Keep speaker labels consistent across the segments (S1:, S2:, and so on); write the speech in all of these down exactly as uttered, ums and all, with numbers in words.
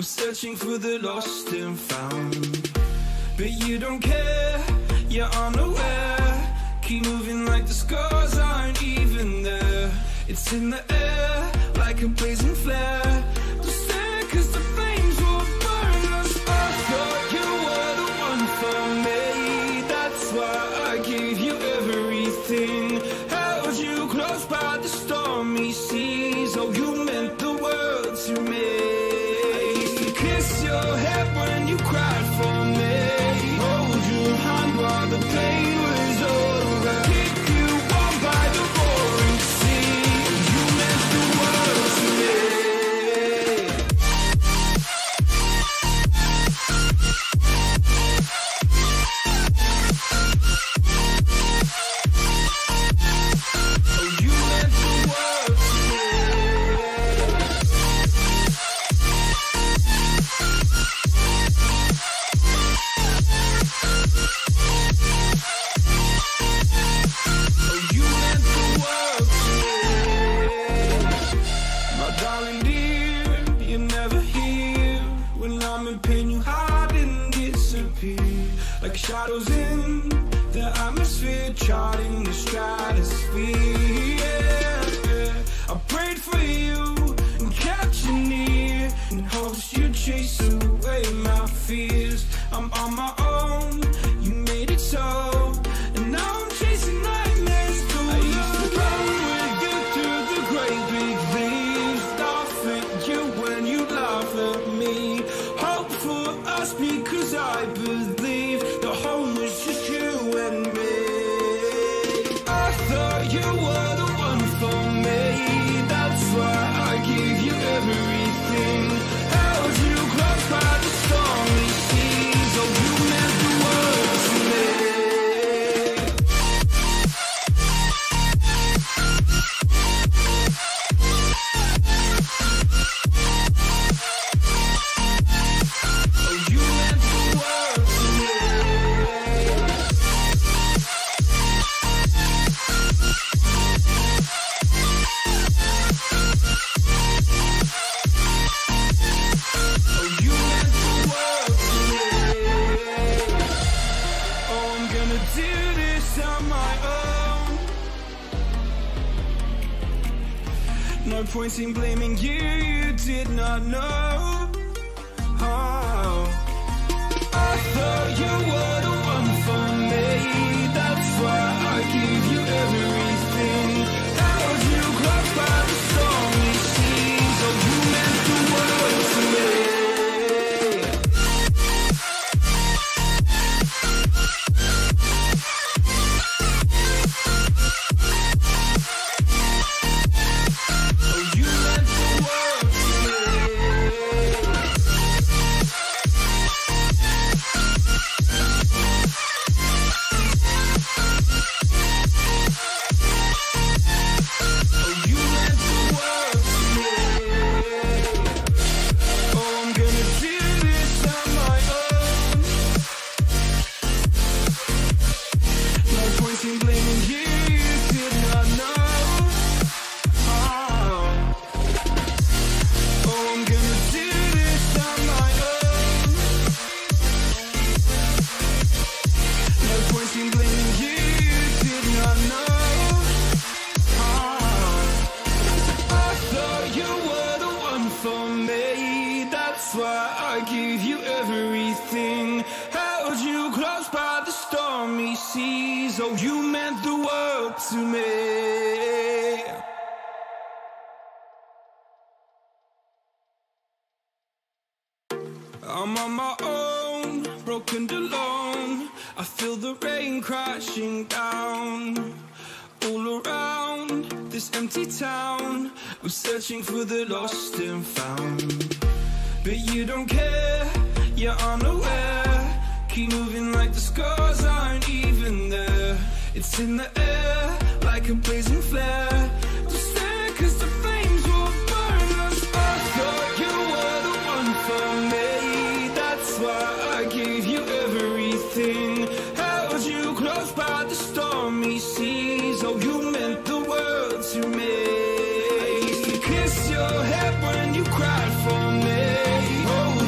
S1: We're searching for the lost and found, but you don't care, you're unaware. Keep moving like the scars aren't even there. It's in the air, like a blazing flare. Just stare, cause the flames will burn us. I thought you were the one for me. That's why I gave you everything. Held you close by the stormy seas. Oh, you meant the world to me. Kiss your head when you cried for me. Hold your hand while the pain was over. Keep you warm by the roaring sea. You meant the world to me. Oh, you meant the world to me. Like shadows in the atmosphere, charting the stratosphere. Yeah, yeah. I prayed for you and kept you near in hopes you'd chase away my fears. I'm on my own, you made it so, and now I'm chasing nightmares too. I used to run with you through the great big leaves, laugh at you when you laugh at me. Hope for us because I believe the home was just you and me. I thought you were the one for me. That's why I gave you everything. Held you close by the stormy seas. Oh, you meant the world to me. Oh, you meant the world to me. Oh, you meant the world to me. Oh, I'm gonna do this on my own. No point in blaming you, you did not know. Oh, I thought you were the one for me. That's why I gave you everything. Held you close by the stormy seas. Oh, you meant the world to me. Oh, you meant the world to me. Oh, you meant the world to me. Oh, I'm gonna do this on my own. No point in blaming you, you did not know. Oh, oh, I'm gonna do this on my own. No point in blaming you, you did not know. Oh, I thought you were the one for me. That's why I gave you everything. Held you close by the stormy seas. Oh, you meant the world to me. I'm on my own, broken and alone. I feel the rain crashing down all around this empty town. We're searching for the lost and found, but you don't care, you're unaware. Keep moving like the scars aren't even there. It's in the air, like a blazing flare. Just stare, cause the flames will burn us. I thought you were the one for me. That's why I gave you everything. Held you close by the stormy seas. Oh, you meant the world to me. I used to kiss your head when you cried for me. Oh,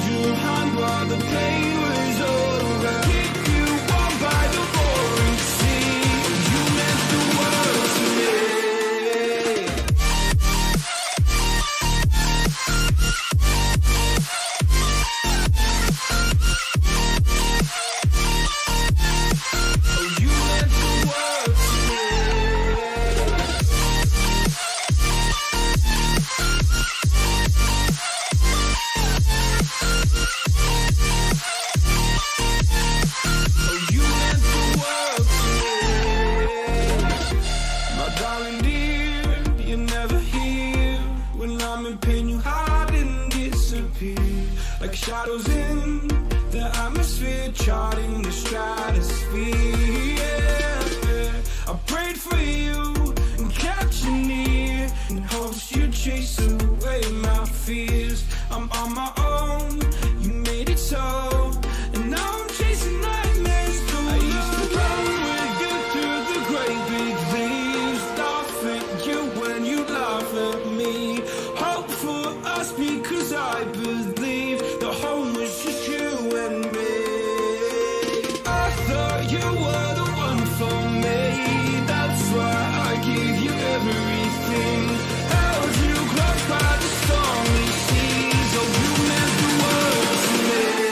S1: like shadows in the atmosphere, charting the stratosphere. Yeah, yeah. I prayed for you and kept you near in hopes you'd chase away my fears. I'm on my own, you made it so, and now I'm chasing nightmares through. I used to run with you through the great big leaves, laugh at you when you laugh at me. Hope for us because I believe the home was just you and me. I thought you were the one for me, that's why I gave you everything. Held you close by the stormy seas, oh you meant the world to me.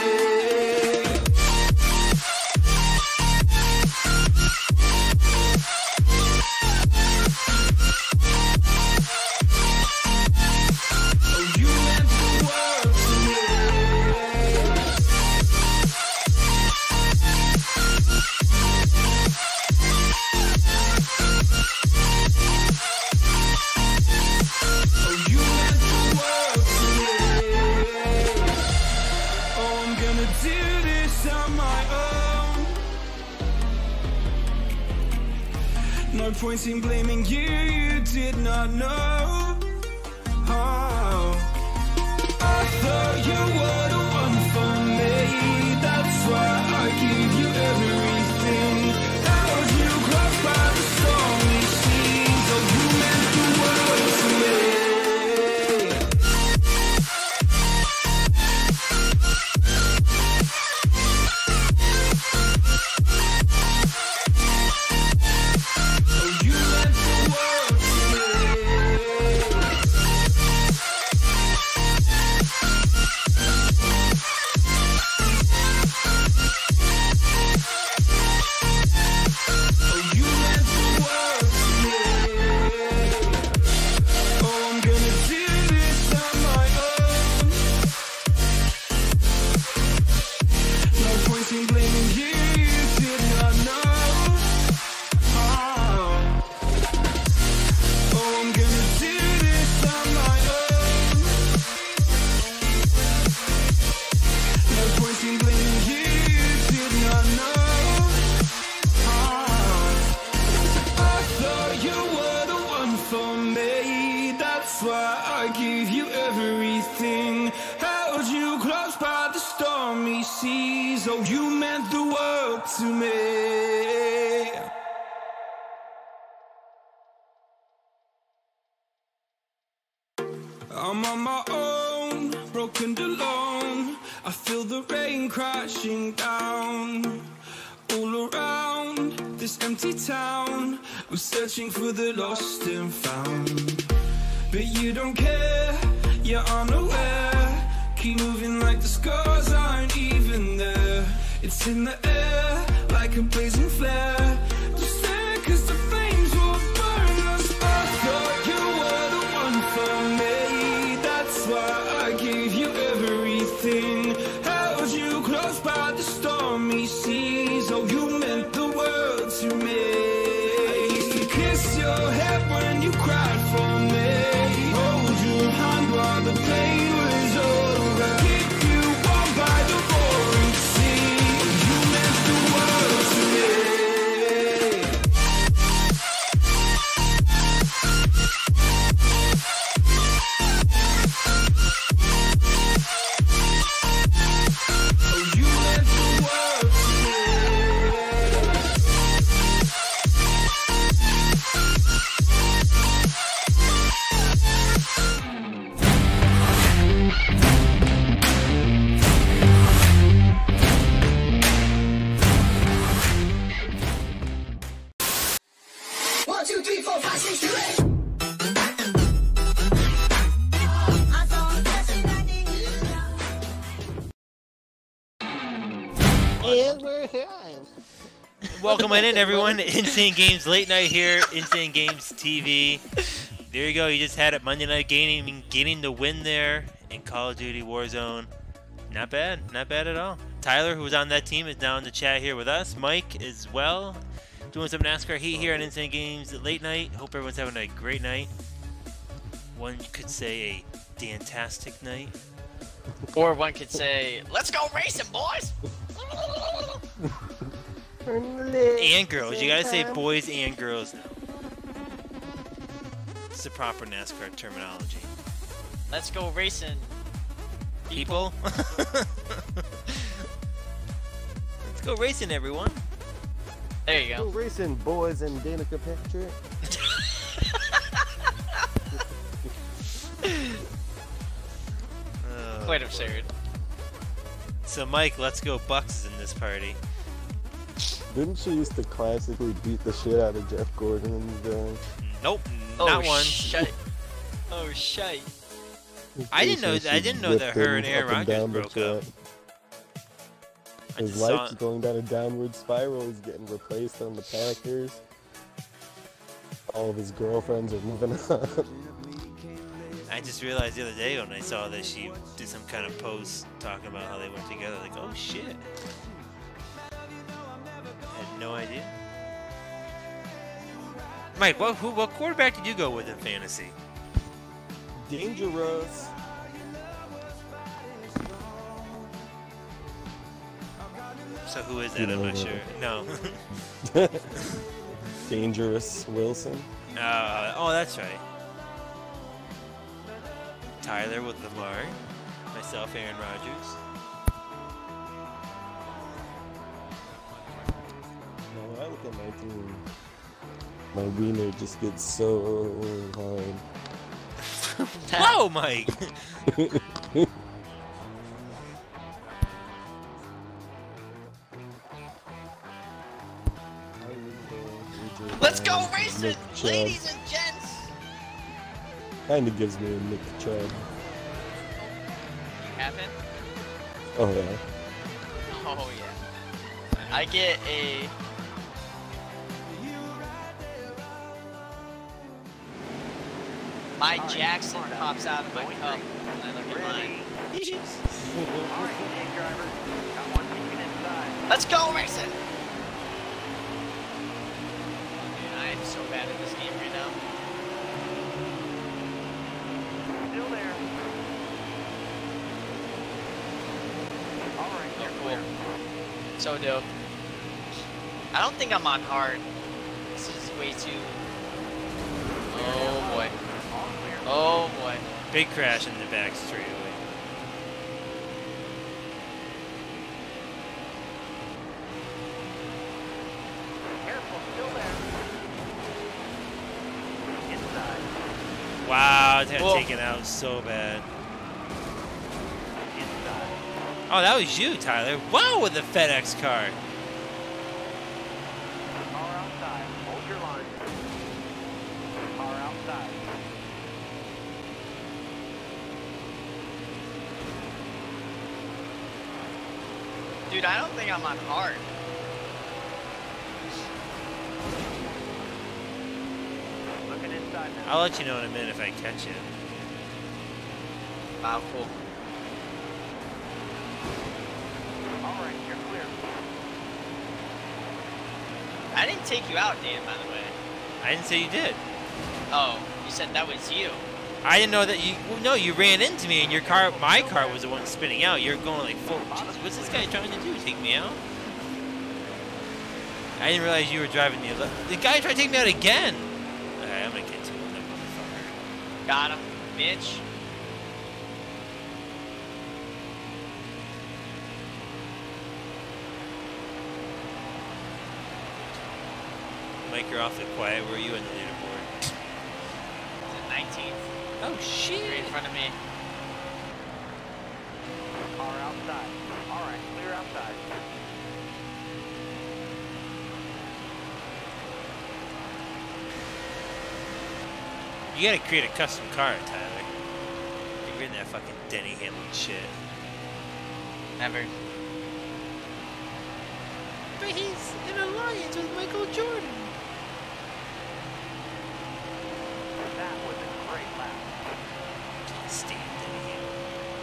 S1: Oh you meant the world to me. Oh, you meant the world to me. Oh, I'm gonna do this on my own. No point in blaming you, you did not know. Oh, I thought you were the one for me, that's why I gave you everything. Held you close by the stormy seas, oh you meant the world to me. Oh you meant the world to me. Oh you meant the world to me. Oh I'm gonna do this on my own. No point in blaming you, you did not know. Oh, oh I'm gonna do this on my own. No point in blaming you, you did not know. Oh, I thought you were the one for me, that's why I gave you everything. Held you close by the stormy seas, oh you meant the world to me. I'm on my own, broken alone. I feel the rain crashing down all around this empty town. I'm searching for the lost and found, but you don't care, you're unaware. Keep moving like the scars aren't even there. It's in the air like a blazing flare. Just stare cause the flames will burn us. I thought you were the one for me, that's why I gave you everything. Held you close by the stormy seas, oh you meant the world to me. I used to kiss your head when you cried for me, hold your hand while the pain was over, keep you warm by the roaring sea, you meant the world to me. Oh you meant the world to me.
S2: One, two, three, four, five, six, seven, eight.
S3: And we're here.
S4: Welcome on in, everyone. Insane Games Late Night here, Insane Games T V. There you go. You just had it. Monday Night Gaming getting the win there in Call of Duty Warzone. Not bad. Not bad at all. Tyler, who was on that team, is now in the chat here with us. Mike as well. Doing some NASCAR heat here on Insane Games Late Night. Hope everyone's having a great night. One could say a fantastic night.
S3: Or one could say, let's go racing, boys!
S4: And girls. You gotta say boys and girls now. It's the proper NASCAR terminology.
S3: Let's go racing.
S4: People? Let's go racing, everyone.
S3: There you
S5: Go
S3: go.
S5: racing, boys and Danica Patrick.
S4: Oh,
S3: Quite
S4: boy.
S3: absurd.
S4: So, Mike, let's go Bucks is in this party.
S5: Didn't she used to classically beat the shit out of Jeff Gordon in the day?
S4: Nope,
S3: Oh,
S4: not one.
S3: shite. Oh, shite.
S4: I didn't know-
S5: She
S4: I didn't know that
S5: whipped
S4: her and
S5: him
S4: Aaron
S5: up and
S4: Rodgers
S5: down the
S4: broke up.
S5: track.
S4: I
S5: His
S4: just saw
S5: life's going down a downward spiral. He's getting replaced on the Packers. All of his girlfriends are moving on.
S4: I just realized the other day when I saw that she did some kind of post talking about how they went together. Like, oh shit. I had no idea. Mike, what who, what quarterback did you go with in fantasy?
S5: Dangerous.
S4: So who is
S5: You
S4: that? I'm
S5: know
S4: not
S5: that.
S4: sure. No.
S5: Dangerous Wilson.
S4: Uh, oh, that's right. Tyler with Lamar. Myself, Aaron Rodgers.
S5: No, when I look at my team, my wiener just gets so hard.
S4: Whoa, Mike!
S3: Let's go racing, ladies and gents!
S5: Kinda gives me a Nick Chubb.
S3: You haven't?
S5: Oh yeah.
S3: Oh, yeah. I get a... My Jackson pops out of my cup when I look at mine. Let's go racing! Dude, I am so bad at this game right now.
S6: Still there. All right,
S3: You're
S6: you're
S3: cool.
S6: clear.
S3: So dope. I don't think I'm on hard. This is way too... Oh boy.
S6: All clear.
S3: Oh boy.
S4: Big crash in the back straightaway.
S6: Careful, still there. Inside.
S4: Wow, it got
S3: Whoa.
S4: taken out so bad.
S6: Inside.
S4: Oh, that was you, Tyler. Wow, with the FedEx car.
S6: Car outside. Hold your line. Car outside.
S3: Dude, I don't think I'm on hard.
S6: Looking inside now.
S4: I'll let you know in a minute if I catch you.
S3: Wow, cool.
S6: All right, you're clear.
S3: I didn't take you out, Dan, by the way.
S4: I didn't say you did.
S3: Oh, you said that was you.
S4: I didn't know that you. Well, no, you ran into me, and your car, my car, was the one spinning out. You're going like full. Jeez, what's this guy trying to do? Take me out? I didn't realize you were driving the. ele- The guy tried to take me out again. Alright, I'm gonna get to him, that motherfucker.
S3: Got him, bitch.
S4: Mike, you're awfully quiet. Where are you in the leaderboard?
S3: Is it nineteenth?
S4: Oh
S3: Right in
S4: shit!
S3: front of me.
S6: Car outside. All right, clear outside.
S4: You gotta create a custom car, Tyler. You're in that fucking Denny Hamlin shit.
S3: Never.
S4: But he's in alliance with Michael Jordan.
S6: That was a great lap.
S4: Can't stand Denny Hamlin.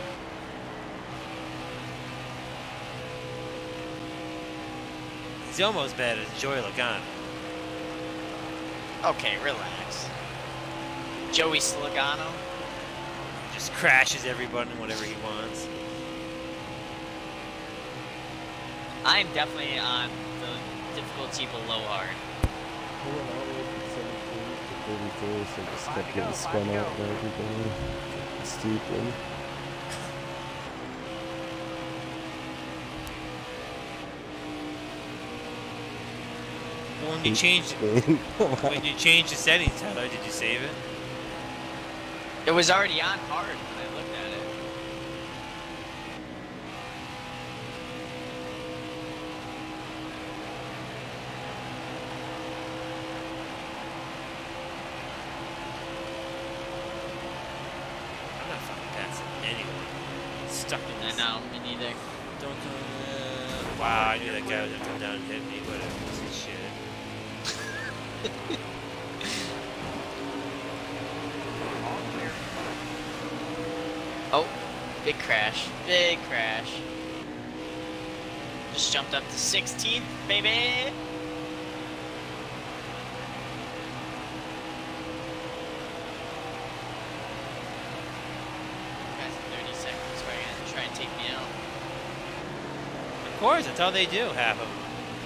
S4: He's almost bad as Joey Logano.
S3: Okay, relax. Joey Slogano.
S4: Just crashes everybody and whatever he wants.
S3: I'm definitely on the difficulty below hard.
S5: I went all the way from seventeen to thirty-four, so I just
S6: Five
S5: kept
S6: to
S5: getting
S6: go,
S5: spun
S6: five to
S5: out
S6: go.
S5: by everybody. Stupid.
S4: Well, when you change
S5: Spain.
S4: when you change the settings, how did you save it?
S3: It was already on hard when I looked at it.
S4: I'm not fucking passing anyone. Stuck in
S3: I
S4: this.
S3: know, me neither.
S4: Don't come. Uh, wow, I knew that guy was gonna come down and hit me. Whatever, piece of shit.
S6: All clear.
S3: Oh, big crash. Big crash. Just jumped up to sixteenth, baby. Guys, thirty seconds. Right, gonna try and take me out.
S4: Of course, that's all they do. Half of them.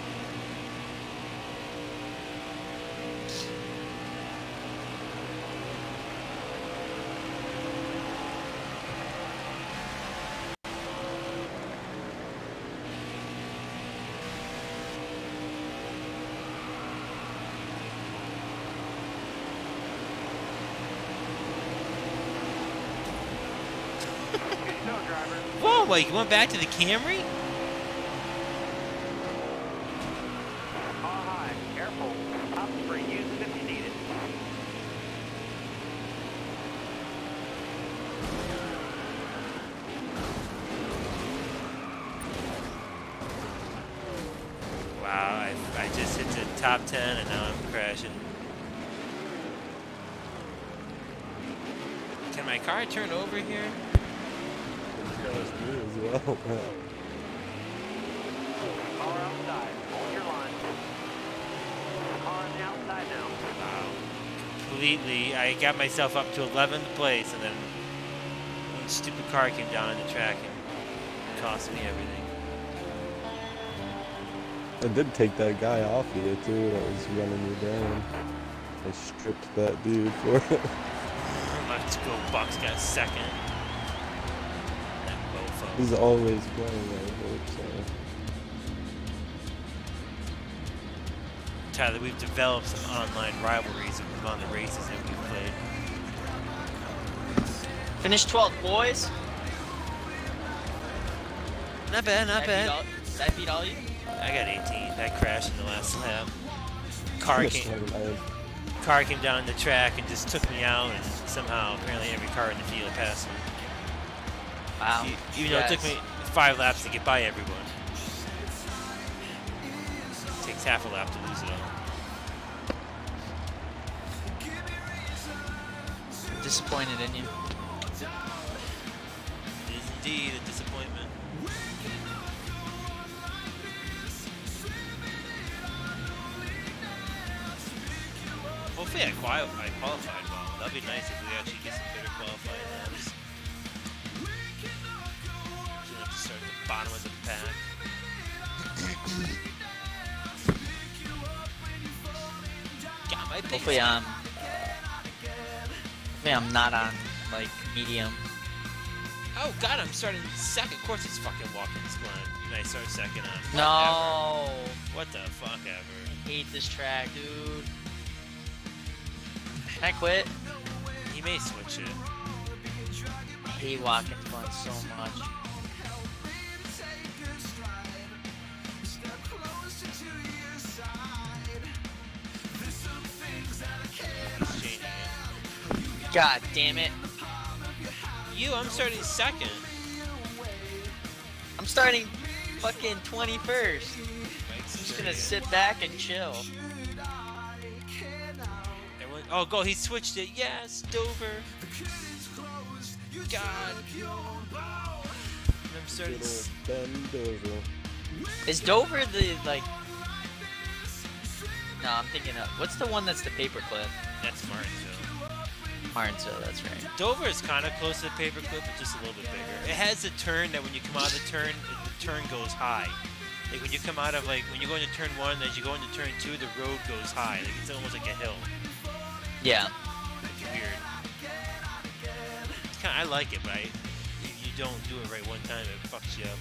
S6: No driver.
S4: Whoa, wait, you went back to the Camry?
S6: All high. Careful. Up for use it if you need it.
S4: Wow, I, I just hit the top ten and now I'm crashing. Can my car turn over here?
S5: These guys do as well.
S6: Car outside. Hold your line. Car on the outside now.
S4: Wow. Completely, I got myself up to eleventh place and then one stupid car came down on the track and cost me everything.
S5: I did take that guy off here too that was running you down. I stripped that dude for it.
S4: Let's go, Bucks got second. That mofo.
S5: He's always playing, I hope so.
S4: Tyler, we've developed some online rivalries among the races that we've played.
S3: Finished twelfth, boys.
S4: Not bad, not
S3: Did I beat
S4: bad.
S3: all- Did I beat all you?
S4: I got eighteenth. I crashed in the last lap. Car
S5: Finished
S4: came,
S5: twenty-ninth.
S4: car came down the track and just took me out, and somehow, apparently, every car in the field passed me.
S3: Wow.
S4: E- Even though it took me five laps to get by everyone. It takes half a lap to lose it all.
S3: Disappointed in you.
S4: It is indeed a disappointment. Hopefully I, quali I qualified well. That'd be nice if we actually get some better qualifying laps. So we have to start at the bottom of the pack. Got my big
S3: Hopefully I'm. Hopefully I'm not on like medium.
S4: Oh god, I'm starting second. Of course it's fucking walking spline. And I start second on.
S3: No.
S4: What the fuck ever.
S3: I hate this track, dude. Can I quit?
S4: He may switch it.
S3: I hate walking fun so much.
S4: He's changing it.
S3: God damn it.
S4: You, I'm starting second.
S3: I'm starting fucking twenty-first.
S4: Mike's
S3: I'm just gonna
S4: thirtieth.
S3: sit back and chill.
S4: Everyone, oh, go! He switched it. Yes, Dover. God. I'm starting.
S5: Good
S4: s-
S5: old Ben Dover.
S3: Is Dover the like? No, I'm thinking of what's the one that's the paperclip?
S4: That's Martinsville.
S3: Martinsville, that's right.
S4: Dover is kind of close to the paperclip, but just a little bit bigger. It has a turn that when you come out of the turn, it, the turn goes high. Like when you come out of like when you go into turn one, as you go into turn two, the road goes high. Like it's almost like a hill.
S3: Yeah.
S4: It's weird. It's kinda, I like it, but I, if you don't do it right one time, it fucks you up.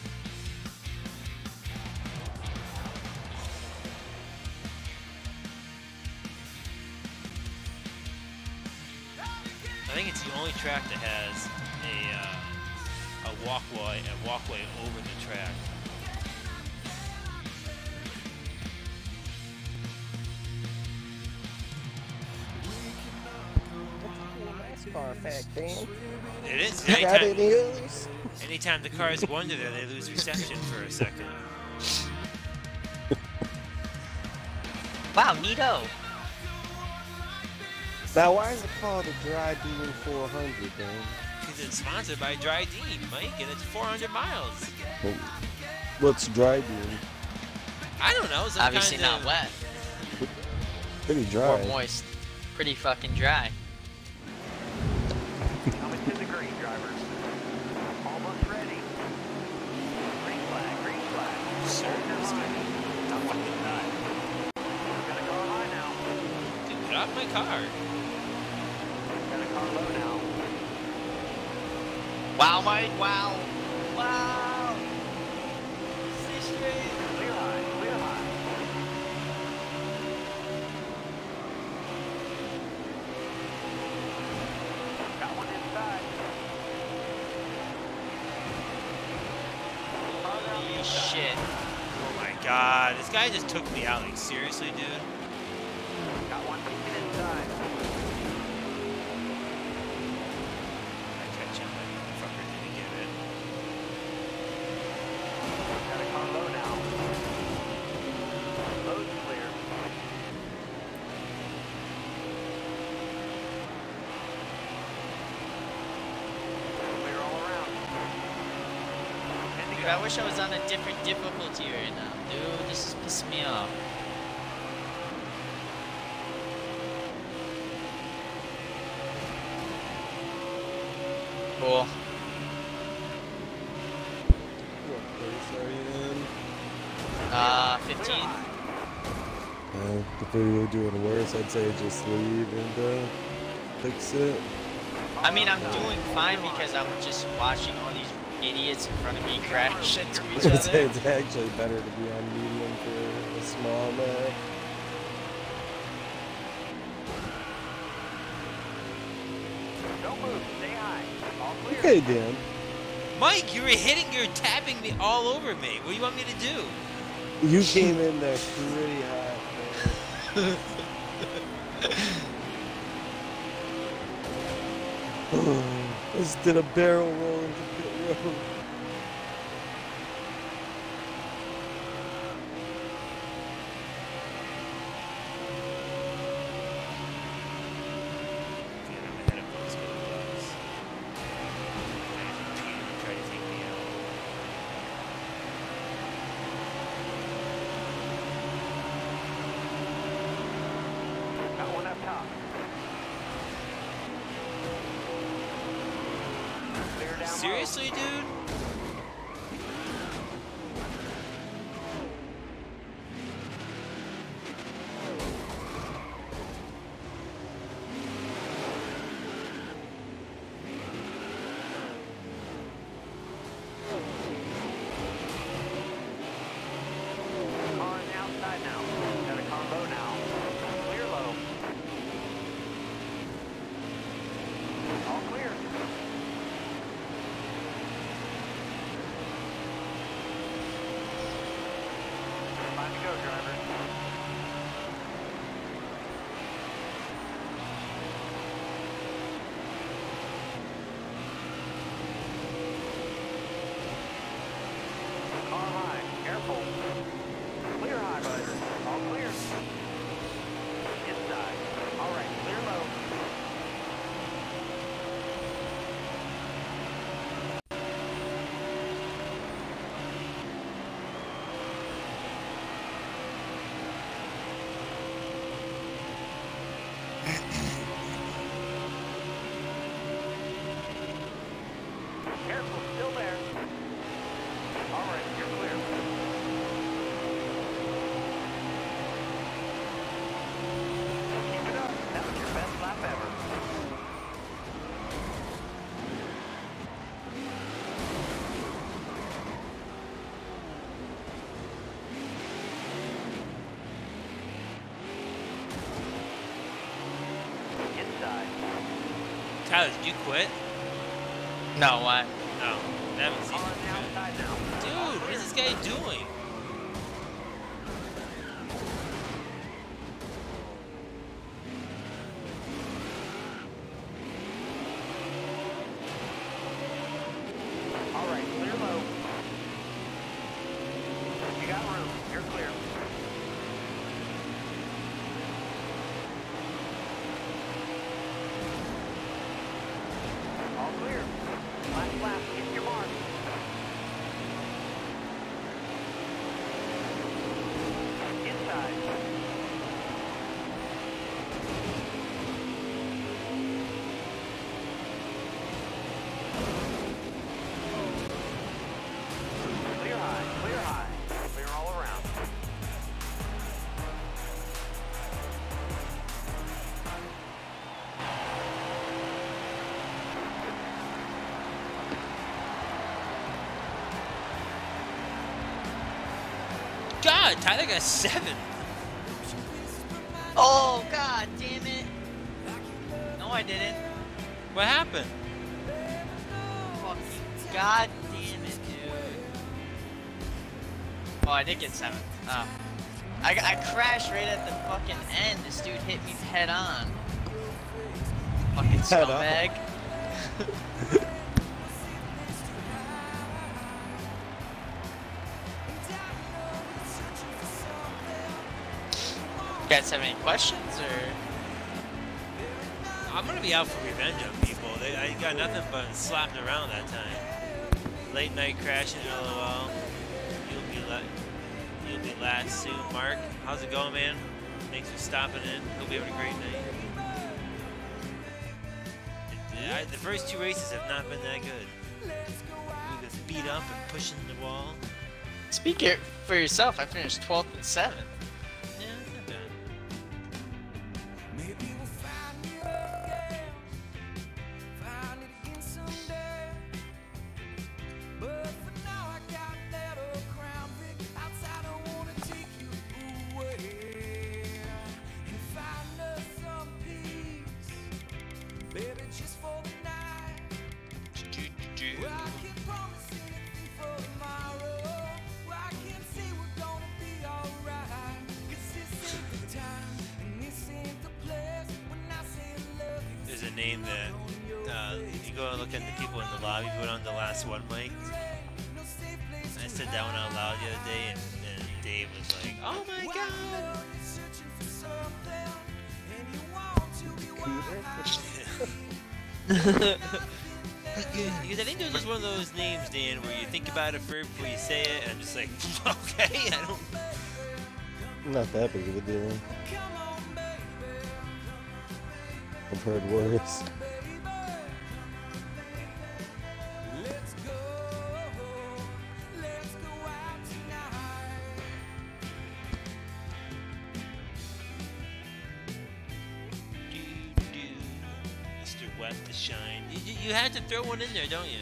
S4: I think it's the only track that has a uh, a walkway a walkway over the track.
S5: NASCAR fact, Dan.
S4: It is.
S5: You got
S4: Anytime,
S5: any others?
S4: anytime the cars wander there, they lose reception for a second.
S3: Wow, neato.
S5: Now, why is it called a Dry Dean four hundred, Dan?
S4: Because it's sponsored by Dry Dean, Mike, and it's four hundred miles.
S5: What's Dry Dean?
S4: I don't know. Some
S3: Obviously
S4: kind
S3: not
S4: of,
S3: wet
S5: Pretty dry.
S3: or moist. Pretty fucking dry.
S6: Coming to the green, drivers. Almost ready. Green flag, green flag.
S4: Sir, this guy-
S6: Not fucking nut. Got a car high now.
S4: Dude, get off my car.
S6: Got a car low now.
S3: Wow, Mike. Wow. Wow. Stay straight.
S6: Clear high, clear high. Got one inside.
S3: Holy shit.
S4: Oh my god, this guy just took me out. Like, seriously, dude?
S6: Got one peeking inside.
S4: I catch him. That motherfucker didn't get it.
S6: Got a car low now. Low's clear. Clear all around.
S3: Dude, I wish I was on a different difficulty right now. Dude, this is pissing me off. Cool.
S5: What place are you in?
S3: Uh, fifteen.
S5: Uh, if we were doing worse, I'd say just leave and uh, fix it.
S3: I mean, I'm doing fine because I'm just watching all these idiots in front of me crash into each
S5: I'd say
S3: other.
S5: it's actually better to be on medium for a small map.
S6: Don't move. Stay high. All clear.
S5: Okay, Dan.
S4: Mike, you were hitting, you're tapping me all over me. What do you want me to do?
S5: You came in there pretty hot, man. I just did a barrel roll into pit road.
S4: Yeah, I'm ahead of those guys. Peter tried to take me out.
S6: Got one up top. Clear down low.
S4: Seriously, dude?
S6: Car on the outside now. Got a car low now. Clear low. All clear.
S4: Tyler, did you quit?
S3: No, what?
S4: No, I haven't seen
S6: On the outside now.
S4: it. Dude, what is this guy doing?
S6: All right, clear low. You got room. You're clear. All clear. Last lap. Get your mark. Inside. Clear high. Clear high. Clear all around.
S4: God, Tyler got seven.
S3: Oh, god damn it. No, I didn't.
S4: What happened?
S3: Fucking god damn it, dude. Oh, I did get seven. Oh. I, I crashed right at the fucking end. This dude hit me head on. Fucking
S5: Head on.
S3: scumbag. You guys have any questions or?
S4: I'm gonna be out for revenge on people. They, I got nothing but slapping around that time. Late night crashing, lol. You'll be la You'll be last soon, Mark. How's it going, man? Thanks for stopping in. Hope you have a great night. I, the first two races have not been that good. We've been beat up and pushing the wall.
S3: Speak it for yourself. I finished twelfth and seventh.
S4: Yeah, it's not bad.
S1: Maybe we'll find it again, find it again someday. But for now, I got that old Crown Vic outside. I wanna take you away and find us some peace, baby, just for the night. Well, I can't promise anything for tomorrow. Well, I can say we're gonna be alright. 'Cause this ain't the time and this ain't the place. When I say love you,
S4: There's a name that uh, you go and look at the people in the lobby put on the last one, Mike.
S1: no safe place.
S4: I said that one out loud the other day, and, and Dave was like, "Oh my god!"
S1: You're searching for something and you want to be wild.
S4: Because I think there's just one of those names, Dan, where you think about it first before you say it, and I'm just like, okay, I don't.
S5: Not that big of a deal. I've heard worse.
S1: Let's go, let's go out tonight.
S4: Do-do. Mister Wet the Shine. You, you- you had to throw one in there, don't you?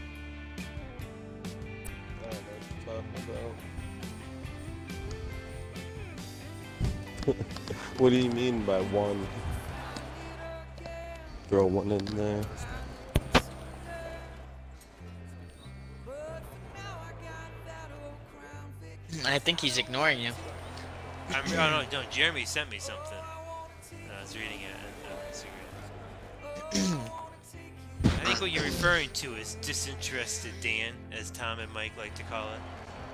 S5: I don't know what you're talking about. What do you mean by one? Throw one in there.
S3: I think he's ignoring you.
S4: I'm, oh no, no, Jeremy sent me something. And I was reading it on Instagram. I think what you're referring to is disinterested Dan, as Tom and Mike like to call it.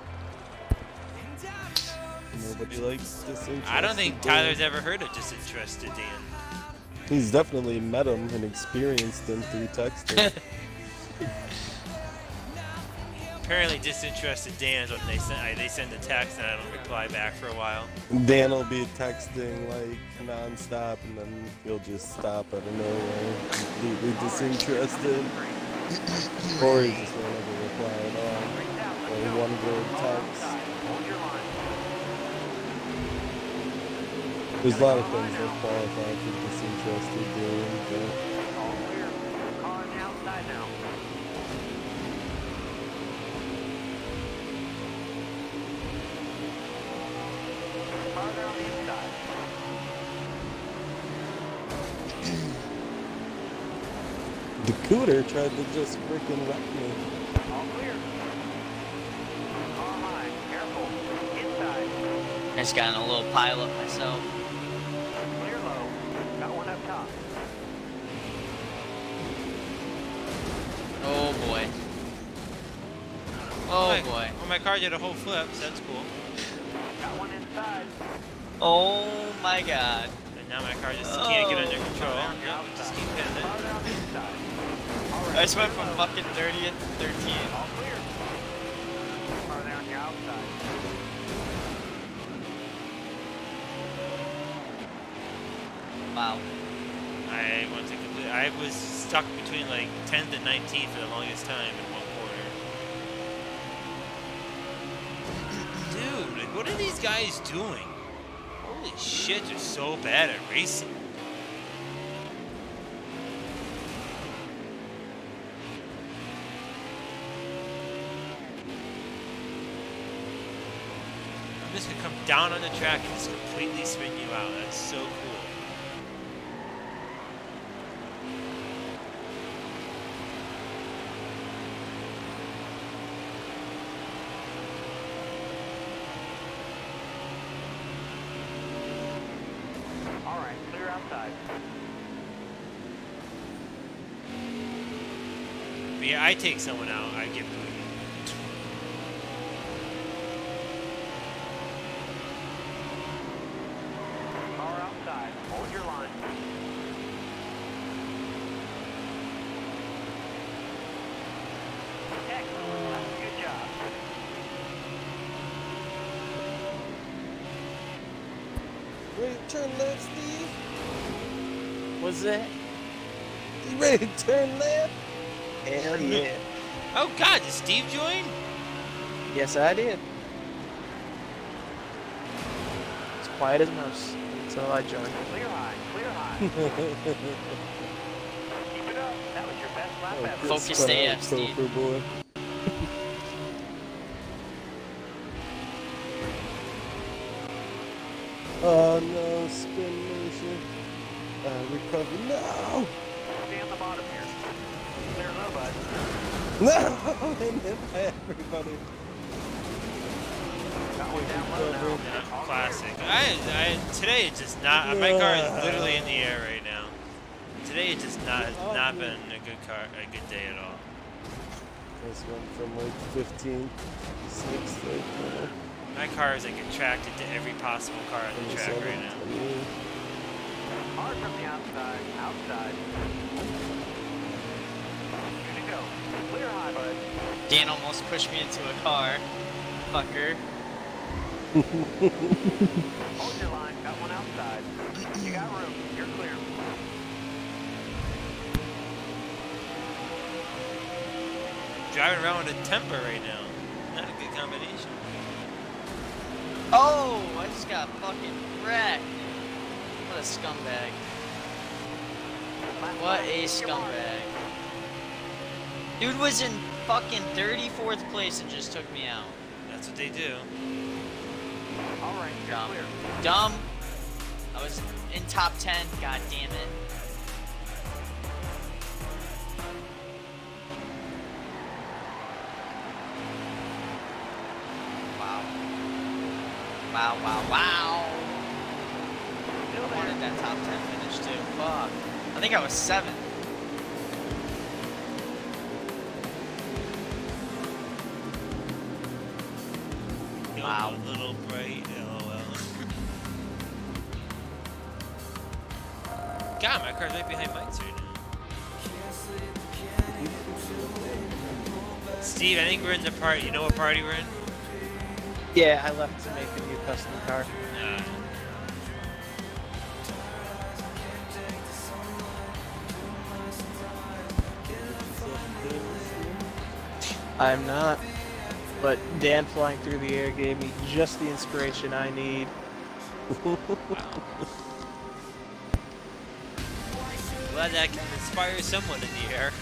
S5: Nobody likes disinterested.
S4: I don't think
S5: Dan.
S4: Tyler's ever heard of disinterested Dan.
S5: He's definitely met him and experienced him through texting.
S4: Apparently, disinterested Dan's when they send I, they send a text and I don't reply back for a while.
S5: Dan will be texting like non-stop, and then he'll just stop out of nowhere, completely disinterested. Or he just won't ever reply at all. Or one word text.
S6: Hold your line.
S5: There's a lot of things that qualify for disinterested Dan, but
S6: All clear. Car on the outside now. Farther on the inside.
S5: Cooter tried to just freaking wreck me.
S6: All clear. Car high. Careful. Inside.
S3: I just got in a little pile up myself.
S6: Clear low. Got one up top.
S3: Oh boy. Oh
S4: my,
S3: boy.
S4: Well, my car did a whole flip, so that's cool.
S6: Got one inside.
S3: Oh my god.
S4: And now my car just can't get under
S3: Oh.
S4: control. Yep, just keep hitting
S6: Car
S4: it.
S6: down inside. All right.
S3: I just went from fucking thirtieth to thirteenth.
S6: All clear. Car there on your outside.
S3: Wow.
S4: I went to complete. I was stuck between like tenth and nineteenth for the longest time in one quarter. Dude, like, what are these guys doing? Holy shit, they're so bad at racing. I'm just gonna come down on the track and just completely spin you out. That's so cool.
S6: All right. Clear outside.
S4: But yeah, I take someone out, I get booted.
S6: Car outside. Hold your line. Excellent. Good job.
S5: Ready to turn left, Steve?
S7: What's that?
S5: You ready to turn left?
S7: Hell yeah.
S4: Oh god, did Steve join?
S7: Yes, I did. It's quiet as a mouse until I joined.
S6: Clear high. Clear high. Keep it up. That was your best lap
S5: Oh,
S6: ever.
S5: good
S3: Focus
S5: spot,
S3: A F, Steve.
S5: Topher boy. Oh no, spin motion. Uh, recover. No!
S6: Stay on the bottom here. Clear low, bud.
S5: No! And hit by everybody.
S6: Got one down low now.
S4: Yeah,
S6: All
S4: classic. I, I today it's just not. My car is literally in the air right now. Today it just not has not been a good car, a good day at all.
S5: This went from like fifteen, sixth, like, uh,
S4: My car is like attracted to every possible car on the track
S5: twenty-seven,
S4: right now.
S5: twenty-eight.
S6: Hard from the outside. Outside. Good to go. Clear high, bud.
S3: Dan almost pushed me into a car. Fucker.
S6: Hold your line. Got one outside. You got room. You're clear.
S4: Driving around with a temper right now. Not a good combination.
S3: Oh, I just got fucking wrecked. What a scumbag. What a scumbag. Dude was in fucking thirty-fourth place and just took me out.
S4: That's what they do.
S6: All right. You're
S3: Dumb.
S6: clear.
S3: Dumb. I was in top ten, god damn it. Wow. Wow, wow, wow.
S6: Still
S3: I
S6: there.
S3: wanted that top ten finish too. Fuck. I think I was seventh.
S4: You're
S3: Wow.
S4: a little bright. LOL. God, my car's right behind Mike's right now. Steve, I think we're in the part. You know what party we're in?
S7: Yeah, I left to make a new custom car.
S4: Uh,
S7: I'm not. But Dan flying through the air gave me just the inspiration I need.
S4: glad that can inspire someone in the air.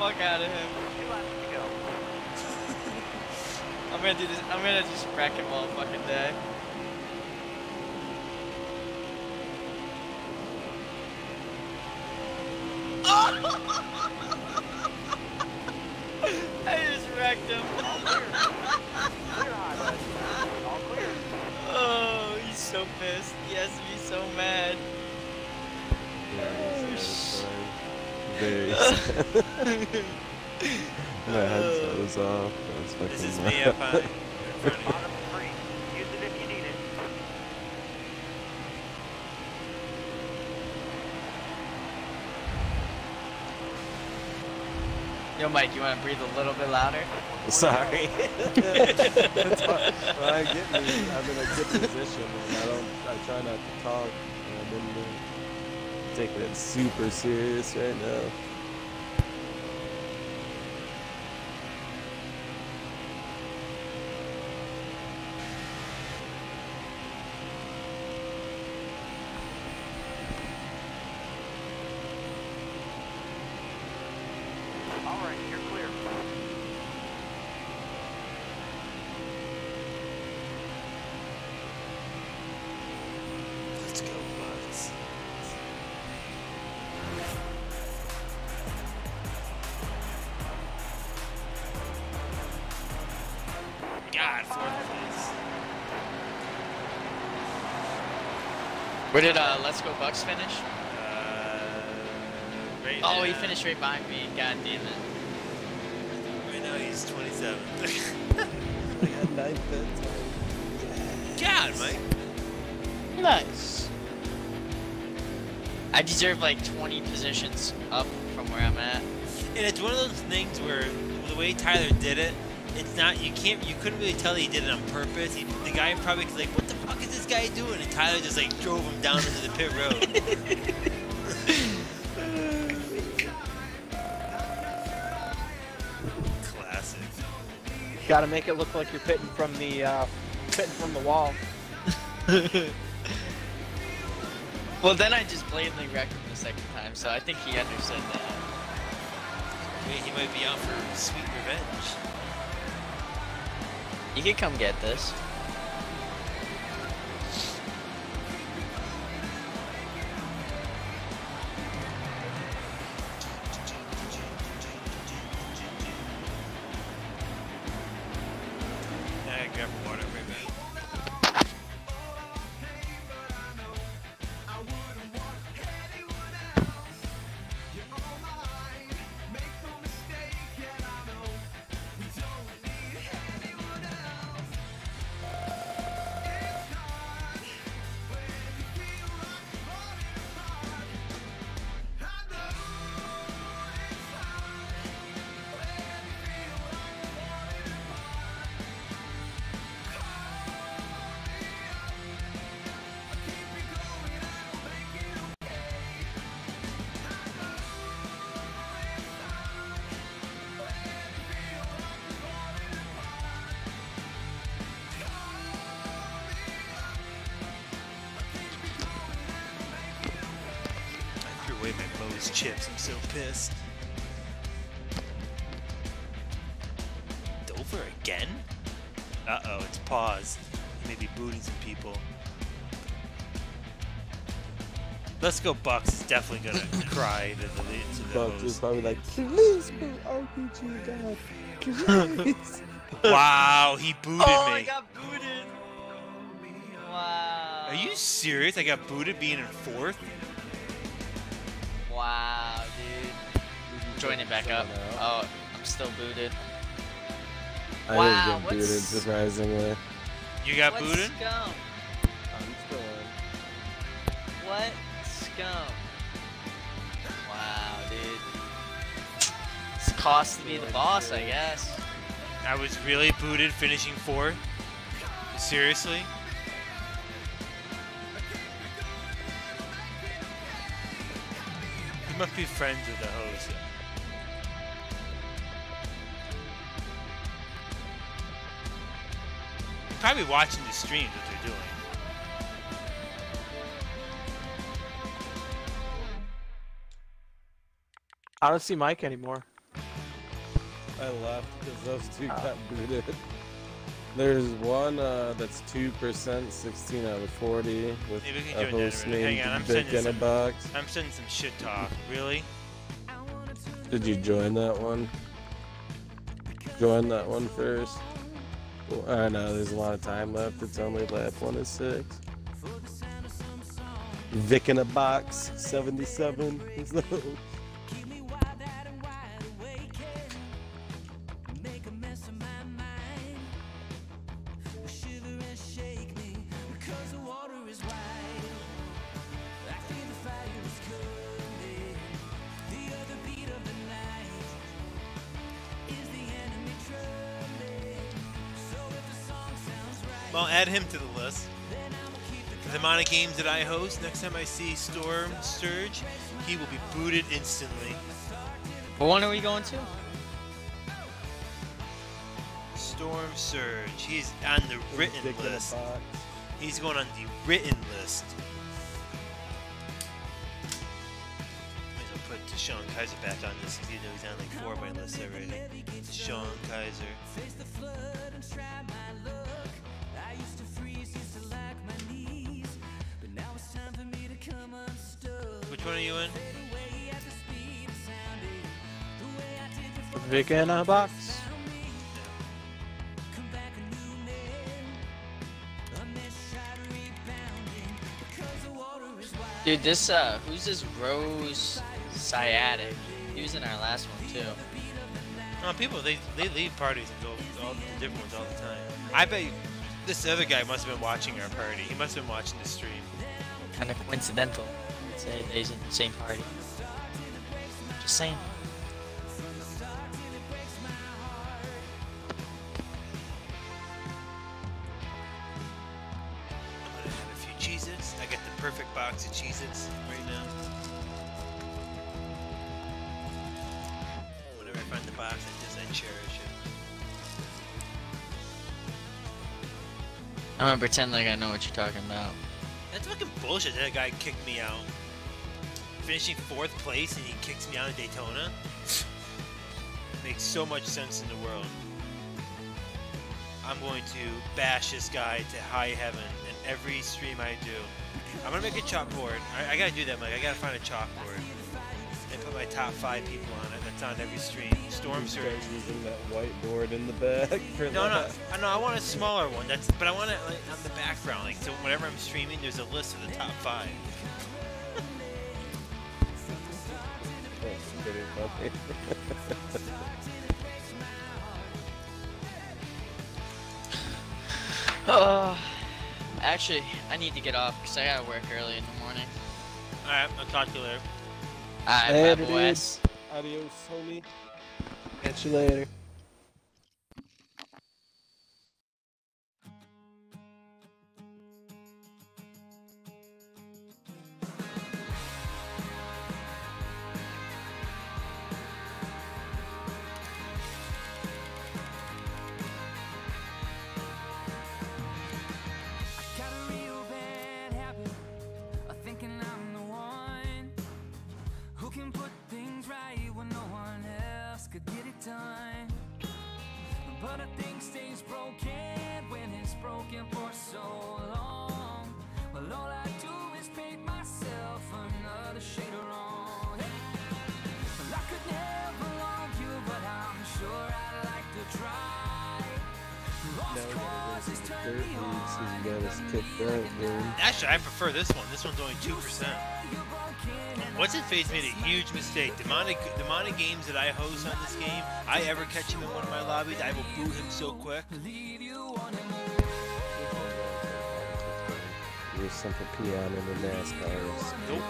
S3: fuck out of him.
S6: Two laps to go.
S3: I'm gonna do this. I'm gonna just wreck him all fucking day. I just wrecked him.
S6: All clear. Clear high, bud. All clear.
S3: Oh, he's so pissed. He has to be so mad.
S5: Yeah,
S3: Oh,
S5: he's very sad. My headset was off. That was
S4: This is
S5: fucking
S4: me up high. In front of you.
S6: Bottom free. Use it if you need it.
S3: Yo, Mike, you want to breathe a little bit louder?
S5: Sorry. That's why when I get me, I'm in a good position, and I don't. I try not to talk. And I'm in the, taking it super serious right now.
S6: All right, you're clear.
S4: Let's go, Bucks. God, fourth place.
S3: Where did uh, Let's Go Bucks finish?
S4: Uh, right
S3: Oh, he
S4: now-
S3: finished right behind me. God damn it.
S4: Right now he's twenty-seventh.
S5: I got nine pits.
S4: God, Mike.
S7: Nice.
S3: I deserve like twenty positions up from where I'm at.
S4: And it's one of those things where the way Tyler did it, it's not, you can't, you couldn't really tell that he did it on purpose. He, the guy probably was like, what the fuck is this guy doing? And Tyler just like drove him down into the pit road. Classic.
S7: Got to make it look like you're pitting from the uh, pitting from the wall.
S3: Well, then I just blatantly wrecked him the second time, so I think he understood that.
S4: Wait, he might be out for sweet revenge.
S3: You could come get this.
S4: I grab water right back. I threw away my Moe's chips. I'm so pissed. Dover again? Uh-oh, it's paused. He may be booting some people. Let's Go Bucks is definitely gonna cry to the to the
S5: Bucks is
S4: host.
S5: probably like, please, boo R P G God, please.
S4: Wow, he booted
S3: Oh,
S4: me.
S3: I got booted. Wow.
S4: Are you serious? I got booted being in fourth?
S3: Wow, dude. Joining back up. Oh, I'm still booted.
S5: I
S3: Wow,
S5: didn't get booted,
S3: what's-
S5: surprisingly.
S4: You got
S3: What
S4: booted?
S3: scum?
S5: I'm still in.
S3: What scum? Wow, dude. It's cost to be the boss, I guess.
S4: I was really booted finishing fourth? Seriously? You must be friends with the host. You're probably watching the streams, what they're doing.
S7: I don't see Mike anymore.
S5: I left because those two got booted. There's one uh, that's two percent, sixteen out of forty, with
S4: Maybe we can
S5: a
S4: join that
S5: host
S4: in a minute.
S5: named
S4: Hang on, I'm
S5: Vic
S4: sending
S5: in a
S4: some-
S5: box.
S4: I'm sending some shit talk. Really?
S5: Did you join that one? Join that one first. Well, I know there's a lot of time left. It's only lap one is six. Vic in a box, seventy-seven. is the host.
S4: Well, add him to the list. The amount of games that I host, next time I see Storm Surge, he will be booted instantly.
S3: What one are we going to?
S4: Storm Surge. He's on the written
S5: Vic in a
S4: list.
S5: box.
S4: He's going on the written list. Might as well put Deshaun Kaiser back on this because you know he's on like four of my lists already. Deshaun Kaiser. Which one are you in?
S7: Vic in a box.
S3: Dude, this, uh, who's this Rose Sciatic? He was in our last one, too.
S4: No, people, they, they leave parties and go to all the different ones all the time. I bet you, this other guy must have been watching our party. He must have been watching the stream.
S3: Kind of coincidental. I'd say that he's in the same party. Just saying.
S4: I'm gonna have a few Cheez-Its. I got the perfect box of Cheez-Its right now. Whenever I find the box like this, I cherish it.
S3: I'm gonna pretend like I know what you're talking about.
S4: That's fucking bullshit. That guy kicked me out. Finishing fourth place and he kicks me out of Daytona? Makes so much sense in the world. I'm going to bash this guy to high heaven in every stream I do. I'm gonna make a chalkboard. I, I gotta do that, Mike. I gotta find a chalkboard and put my top five people on it. That's on every stream. Storm
S5: You start
S4: Surge.
S5: using that whiteboard in the back for
S4: No, no,
S5: that.
S4: I know. I want a smaller one. That's, but I want it like on the background, like so. Whenever I'm streaming, there's a list of the top five.
S5: That's pretty funny.
S3: Oh, actually, I need to get off because I gotta work early in the morning.
S4: All right, I'll talk to you later.
S3: Alright,
S5: Later,
S3: bye,
S5: dude.
S3: boys.
S5: Adios, homie.
S7: Catch you later.
S1: Got a real bad habit of thinking I'm the one who can put things right when no one else could get it done. But I think stays broken when it's broken for so long. Well, all I do is paint myself another shade of wrong. Hey. Well, I could never love you, but I'm sure I'd like to try. Lost
S5: Now we gotta
S1: causes
S5: go to the
S1: turn
S5: dirt
S1: me
S5: league,
S1: on.
S5: so you gotta skip that game.
S4: Actually, I prefer this one. This one's only two percent. What's it face made a huge mistake. The amount, of, the amount of games that I host on this game, I ever catch him in one of my lobbies, I will boo him so quick.
S5: You're something peon in the NASCARs.
S4: Nope.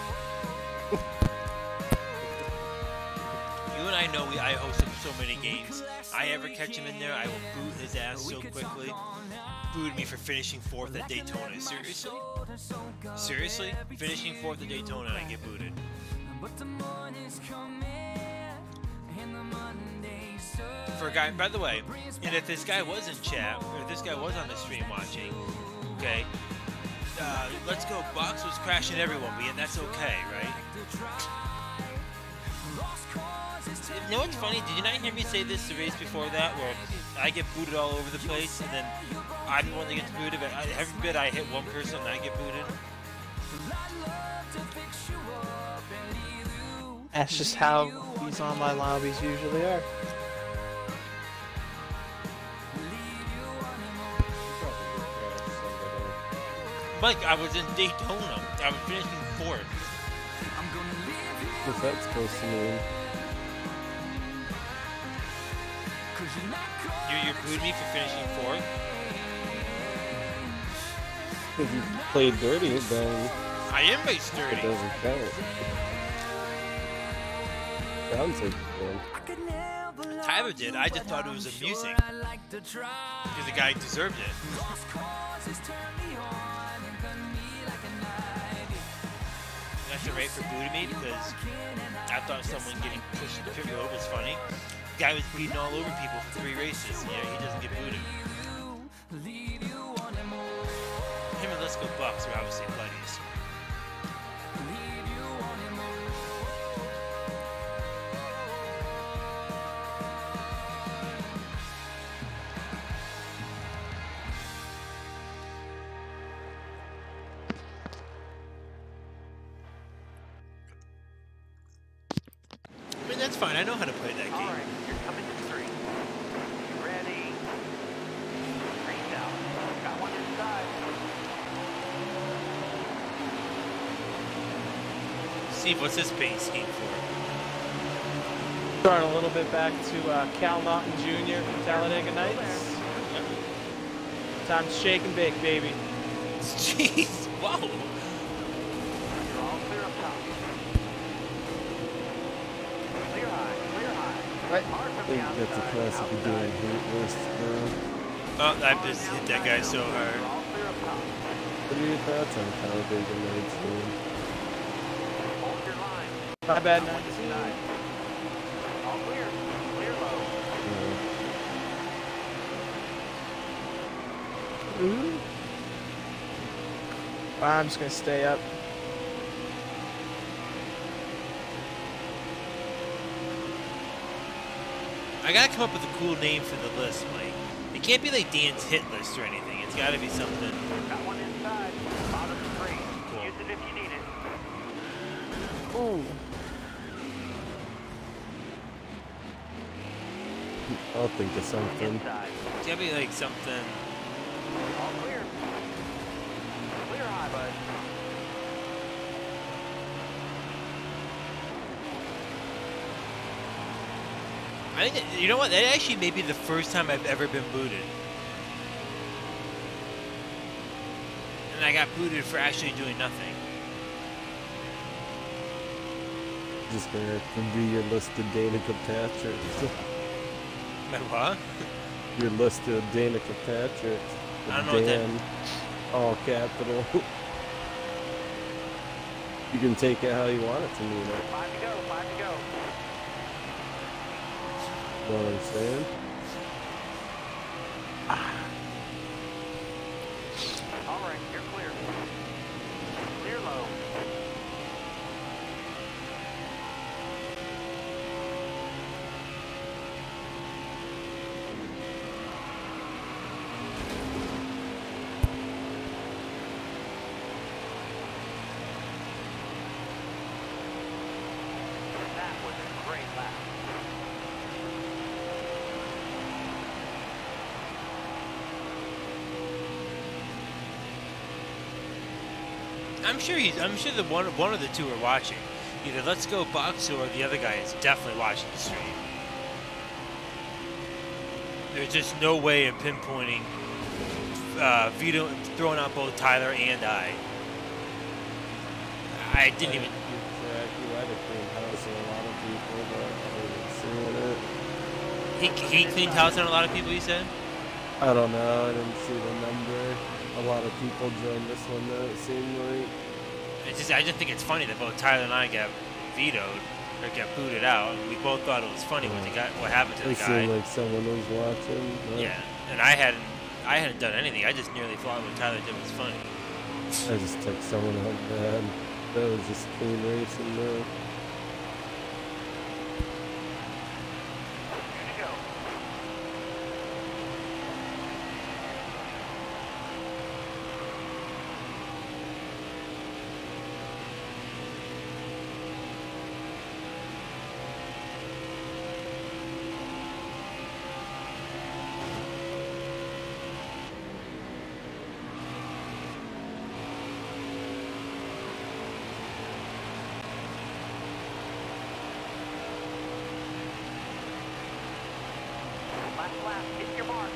S4: You and I know we I host him so many games. I ever catch him in there, I will boot his ass so quickly. Booed me for finishing fourth at Daytona. Seriously? Seriously? Finishing fourth at Daytona and I get booted. For a guy, by the way, and if this guy was in chat, or if this guy was on the stream watching, okay, uh, Let's Go Bucks was crashing everyone, but yeah, that's okay, right? You know what's funny? Did you not hear me say this the race before that, where I get booted all over the place, and then I'm the one that gets booted, but I, every bit I hit one person, I get booted?
S7: That's just how these online lobbies usually are.
S4: Mike, I was in Daytona. I was finishing fourth.
S5: What's that supposed to mean?
S4: You, you booed me for finishing fourth?
S5: If you played dirty, then
S4: I am base
S5: it
S4: thirty.
S5: doesn't count. Sounds like you did.
S4: Tyler did. I just thought it was amusing. Because the guy deserved it. That's the rate for booting me because I thought someone getting pushed to pit road was funny. The guy was beating all over people for three races. Yeah, he doesn't get booted. Him and Let's Go Bucks are obviously buddies. I mean, that's fine. I know how to play that
S6: All
S4: game.
S6: right, you're coming to three. Ready? Green out. Got one inside.
S4: Steve, what's this paint scheme for?
S7: Starting a little bit back to uh, Cal Naughton Junior from Talladega Nights. Time to shake and bake, baby.
S4: Jeez, whoa.
S6: You're all clear up top. Clear high, clear high.
S7: Right.
S6: Hard
S5: I
S6: from
S5: think
S6: the
S5: that's a
S6: outside,
S5: classic of doing
S6: outside.
S5: hate lists now.
S4: Oh, I just hit that guy so
S6: You're
S4: hard.
S6: all clear up top.
S5: What are your thoughts on Talladega Nights, man?
S6: Hold your line.
S7: My bad,
S6: Got one
S7: nineteen.
S6: inside. All clear. Clear low.
S5: Uh,
S7: I'm just gonna stay up.
S4: I gotta come up with a cool name for the list, Mike. It can't be like Dan's hit list or anything. It's gotta be something.
S6: Got one inside. Bottom three.
S4: Cool.
S6: Use it if you need it.
S7: Ooh.
S5: I'll think of something.
S6: Inside.
S4: It's gotta be like something.
S6: All clear. Clear high, bud.
S4: I think that, you know what? That actually may be the first time I've ever been booted. And I got booted for actually doing nothing.
S5: Just gonna review your list of Danica Patrick.
S4: My what?
S5: Your list of Danica Patrick.
S4: I don't know what that-
S5: Dan, all capital. You can take it how you want it to mean it.
S6: Five to go. Five to go.
S5: You know what I'm saying?
S6: All right, you're clear. Clear low. That was a great lap.
S4: I'm sure he's. I'm sure the one one of the two are watching. Either Let's Go Bucks or the other guy is definitely watching the stream. There's just no way of pinpointing uh, Vito throwing out both Tyler and I. I didn't even.
S5: You're correct. You had a clean house and a lot of people, but I didn't see it.
S4: He he cleaned house on a lot of people. You said.
S5: I don't know. I didn't see the number. A lot of people joined this one though, it seemed like.
S4: It's just I just think it's funny that both Tyler and I got vetoed or got booted out. And we both thought it was funny what the guy what happened to the
S5: It
S4: guy.
S5: seemed like someone was watching. But
S4: Yeah, and I hadn't I hadn't done anything. I just nearly thought what Tyler did was funny.
S5: I just took someone out bad. That was just clean racing though.
S6: left. Hit your mark.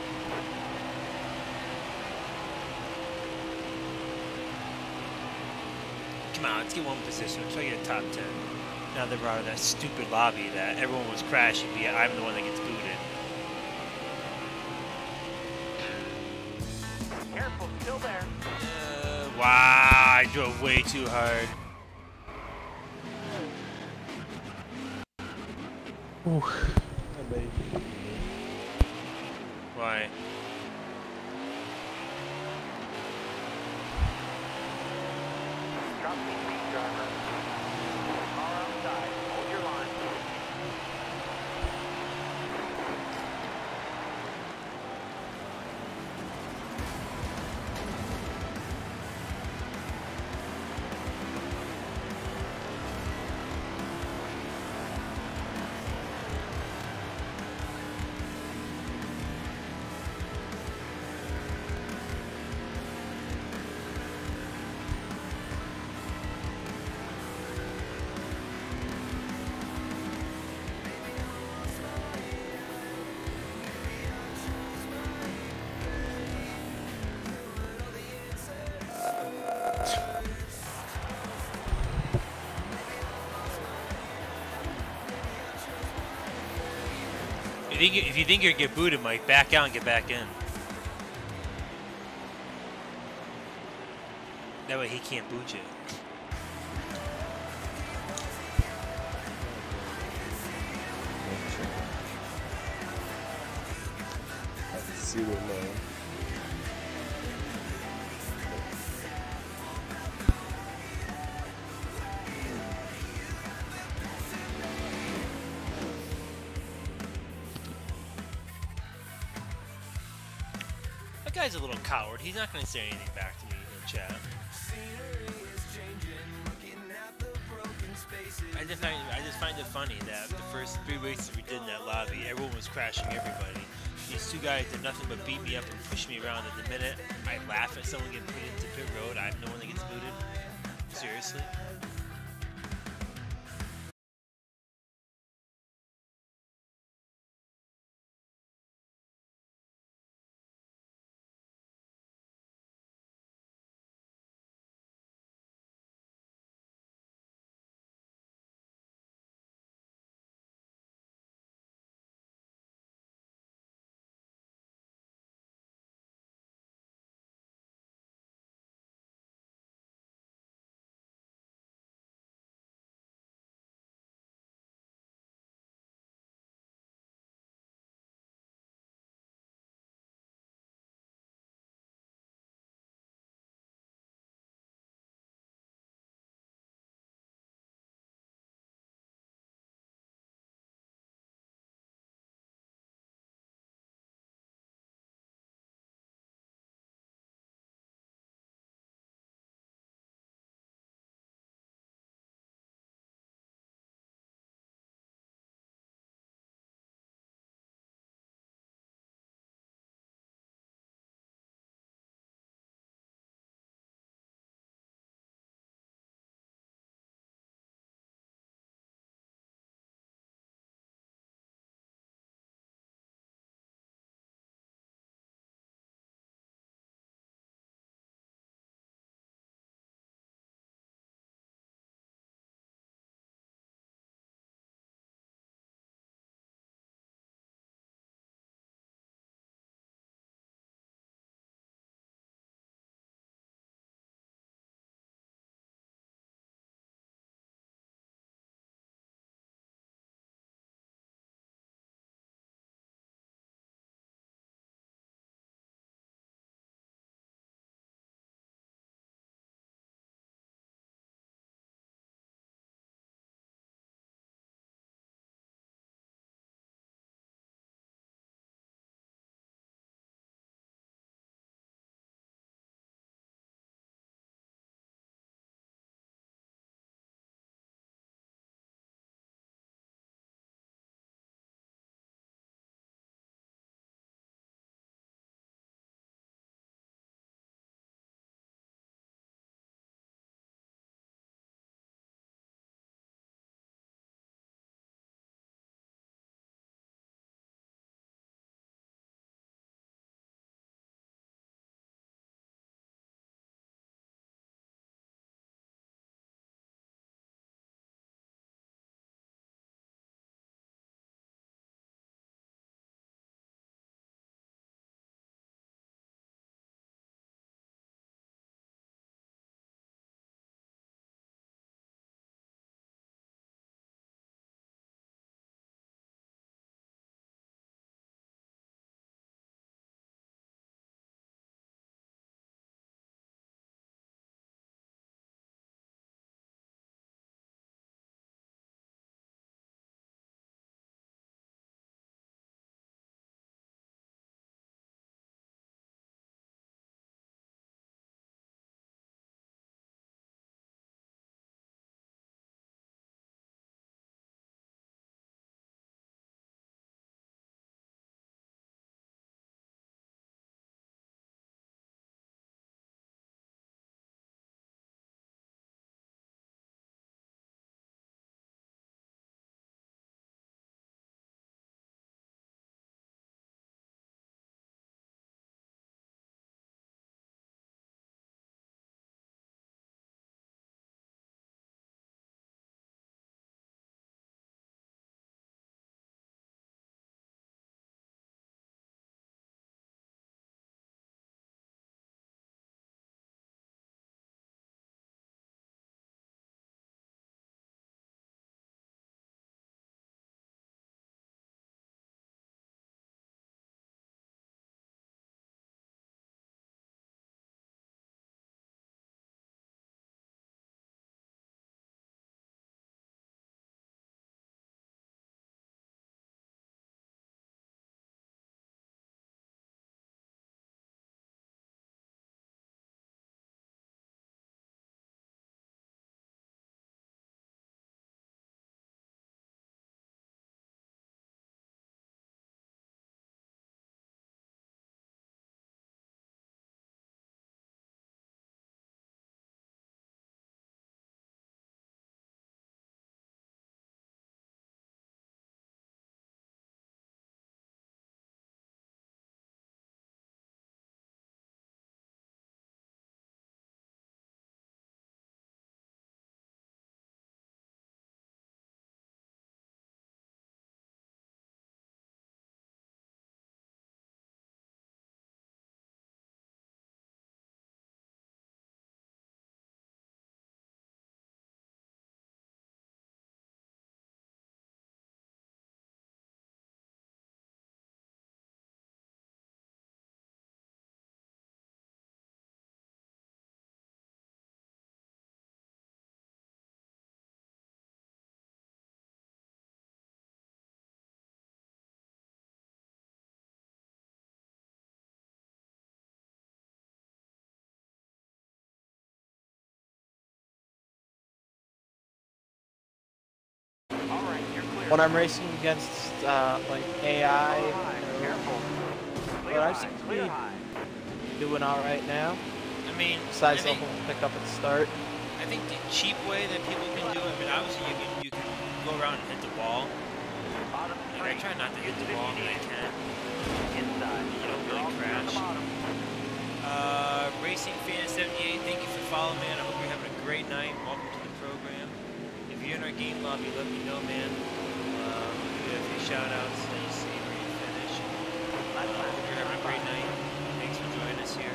S4: Come on, let's get one position. Let's try to get a top ten. Now that we're out of that stupid lobby that everyone was crashing, but yet I'm the one that gets booted.
S6: Careful, still there.
S4: Uh, wow, I drove way too hard.
S5: Amazing.
S4: Why?
S6: Drop the speed, driver. Car outside. Hold your line.
S4: If you, think, if you think you're gonna get booted, Mike, back out and get back in. That way he can't boot you.
S5: I can see it now.
S4: That guy's a little coward. He's not gonna say anything back to me in chat. I just find I just find it funny that the first three races we did in that lobby, everyone was crashing everybody. These two guys did nothing but beat me up and push me around. And the minute I laugh at someone getting put into pit road, I'm the one that gets booted. Seriously?
S7: when I'm racing against uh, like A I, you know,
S6: Careful.
S7: but I seem to be doing all right now.
S4: I mean,
S7: Besides
S4: I
S7: the
S4: mean,
S7: whole pick up and start.
S4: I think the cheap way that people can do it. I mean, obviously you can you can go around and hit the ball.
S6: Bottom
S4: Like, I try not to hit the ball when I can.
S6: Inside.
S4: You don't
S6: You're
S4: really
S6: all clear on the
S4: crash.
S6: bottom.
S4: Uh, Racing Fan seventy-eight, thank you for following, man. I hope you're having a great night. Welcome to the program. If you're in our game lobby, let me know, man. Um, we have a few shout outs that you see where you finish. Uh, hope you're having a great night. Thanks for joining us here.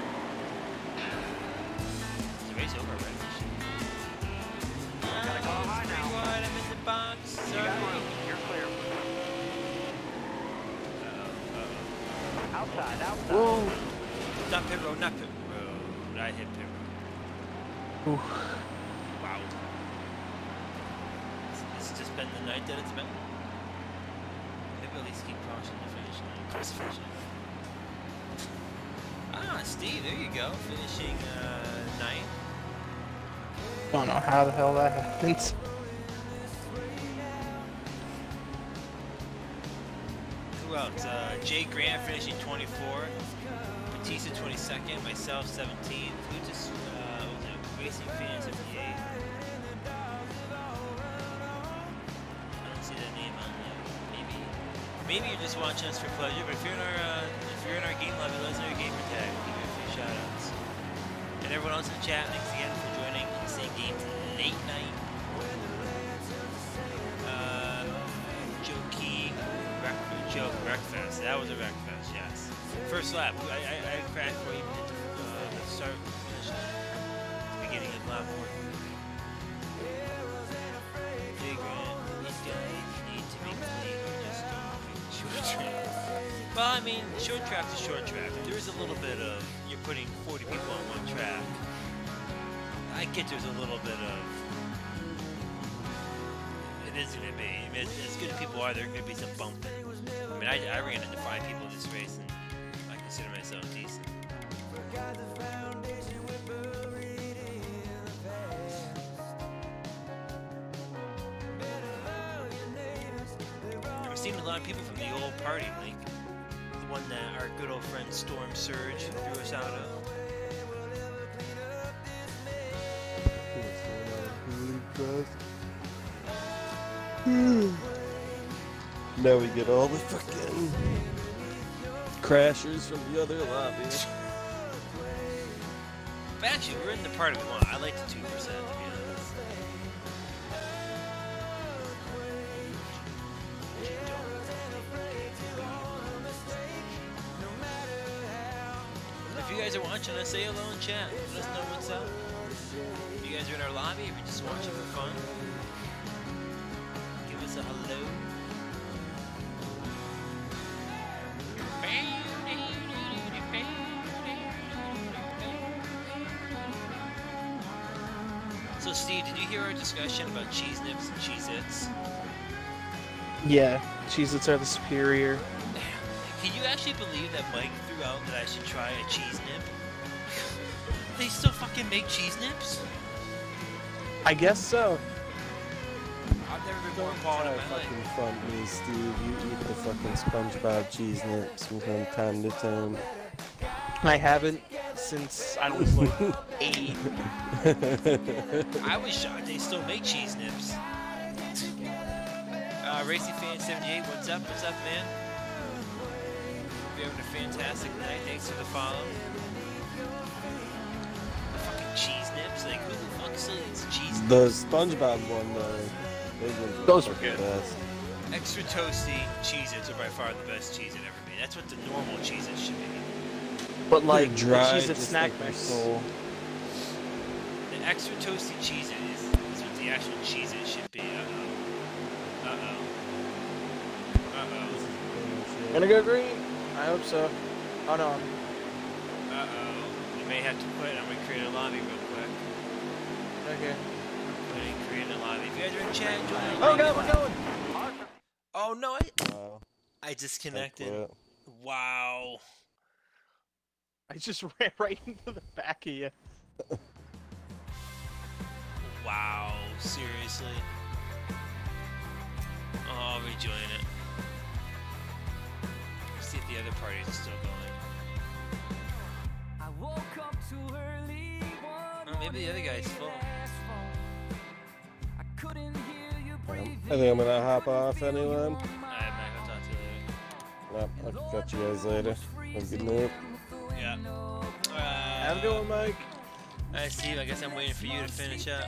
S4: Is the race over already?
S6: Gotta go high
S4: Pretty
S6: now.
S4: wide, I'm in the box.
S6: You
S4: Sorry.
S6: got room. You're clear.
S4: Uh-oh, uh-oh.
S6: Outside, outside.
S7: Whoa.
S4: Not pit road, not pit road. I hit pit road.
S7: Oof.
S4: Wow. It's, it's just been the night that it's been. Maybe at least keep crossing the finish line. Cross the finish line. Ah, Steve, there you go. Finishing uh, ninth.
S7: Don't know how the hell that happens.
S4: Who else? Uh, Jay Grant finishing twenty-four. Batista twenty-second. Myself seventeenth. Who just uh, was it? Racing Fan seventy-eight. I don't see that name on there. Maybe, maybe you're just watching us for pleasure. But if you're in our, uh, if you're in our game lobby, let us know your gamer tag. We'll give you a few shout outs. And everyone else in the chat, thanks again for joining Insane Games late night. Uh, Joe Key, Breakfast, Joe Breakfast. That was a breakfast, yes. First lap. I I, I crashed before you hit the, uh, the start finish line. Beginning of lap one. Big Grand, these guys need to be clean or just don't pick short track. Well, I mean, short track to short track. There is a little bit of you're putting forty people on one track. I get there's a little bit of it is gonna be. I mean, as, as good as people are, there could be some bumping. I mean, I, I ran into five people this race, and I consider myself decent. I've seen a lot of people from the old party, like the one that our good old friend Storm Surge threw us out of.
S5: Now we get all the fucking crashers from the other lobby.
S4: But actually, we're in the party we want. I like the two percent, to be honest. If you guys are watching us, say hello in chat. Let us know what's up. If you guys are in our lobby, if you're just watching for fun, give us a hello. So Steve, did you hear our discussion about cheese nips and Cheez-Its?
S7: Yeah, Cheez-Its are the superior.
S4: Can you actually believe that Mike threw out that I should try a cheese nip? They still fucking make cheese nips?
S7: I guess so.
S4: I've never been more
S5: Don't
S4: appalled
S5: try
S4: in
S5: to
S4: my life.
S5: fucking front me, Steve. You eat the fucking SpongeBob cheese nips from time to time.
S7: I haven't since I was like eight.
S4: I was shocked they still make cheese nips. Uh, Racing Fan seventy-eight, what's up? What's up, man? You're having a fantastic night. Thanks for the follow. Fucking cheese nips? Like, who the fuck still eats cheese nips?
S5: The SpongeBob one, though, those ones are
S7: Those were
S5: fucking
S7: good.
S5: best.
S4: Extra toasty Cheez-Its are by far the best cheese it ever made. That's what the normal Cheez-Its should be.
S7: But like
S5: They're dry,
S7: Cheez-Its
S5: just
S7: snack
S5: like your
S7: mix.
S5: soul.
S4: The extra toasty Cheez-It is, is what the actual Cheez-It should be. Uh-oh. Uh-oh. Uh-oh.
S7: Gonna go green. I hope so. Oh no.
S4: Uh-oh. You may have to quit. I'm gonna create a lobby real quick.
S7: Okay.
S4: Quitting, create a lobby. If you guys are in chat, join the
S7: Oh
S4: lobby.
S7: god, we're going.
S4: Oh no, I,
S5: Wow.
S4: I
S5: I
S4: disconnected.
S5: quit.
S4: Wow.
S7: I just ran right into the back of you.
S4: Wow. Seriously. me join it. See if the other parties are still going.
S1: I woke up too early.
S4: Oh, maybe the other guy's full.
S1: I couldn't hear you
S5: Um,
S1: breathing.
S5: I think I'm gonna hop off anyway.
S4: Alright, Mike, I'll talk to you later.
S5: Yep, I'll catch you guys later. Have a good night.
S4: Yeah. Uh,
S7: Have a good one, Mike.
S4: Alright, Steve, I guess I'm waiting for you to finish up.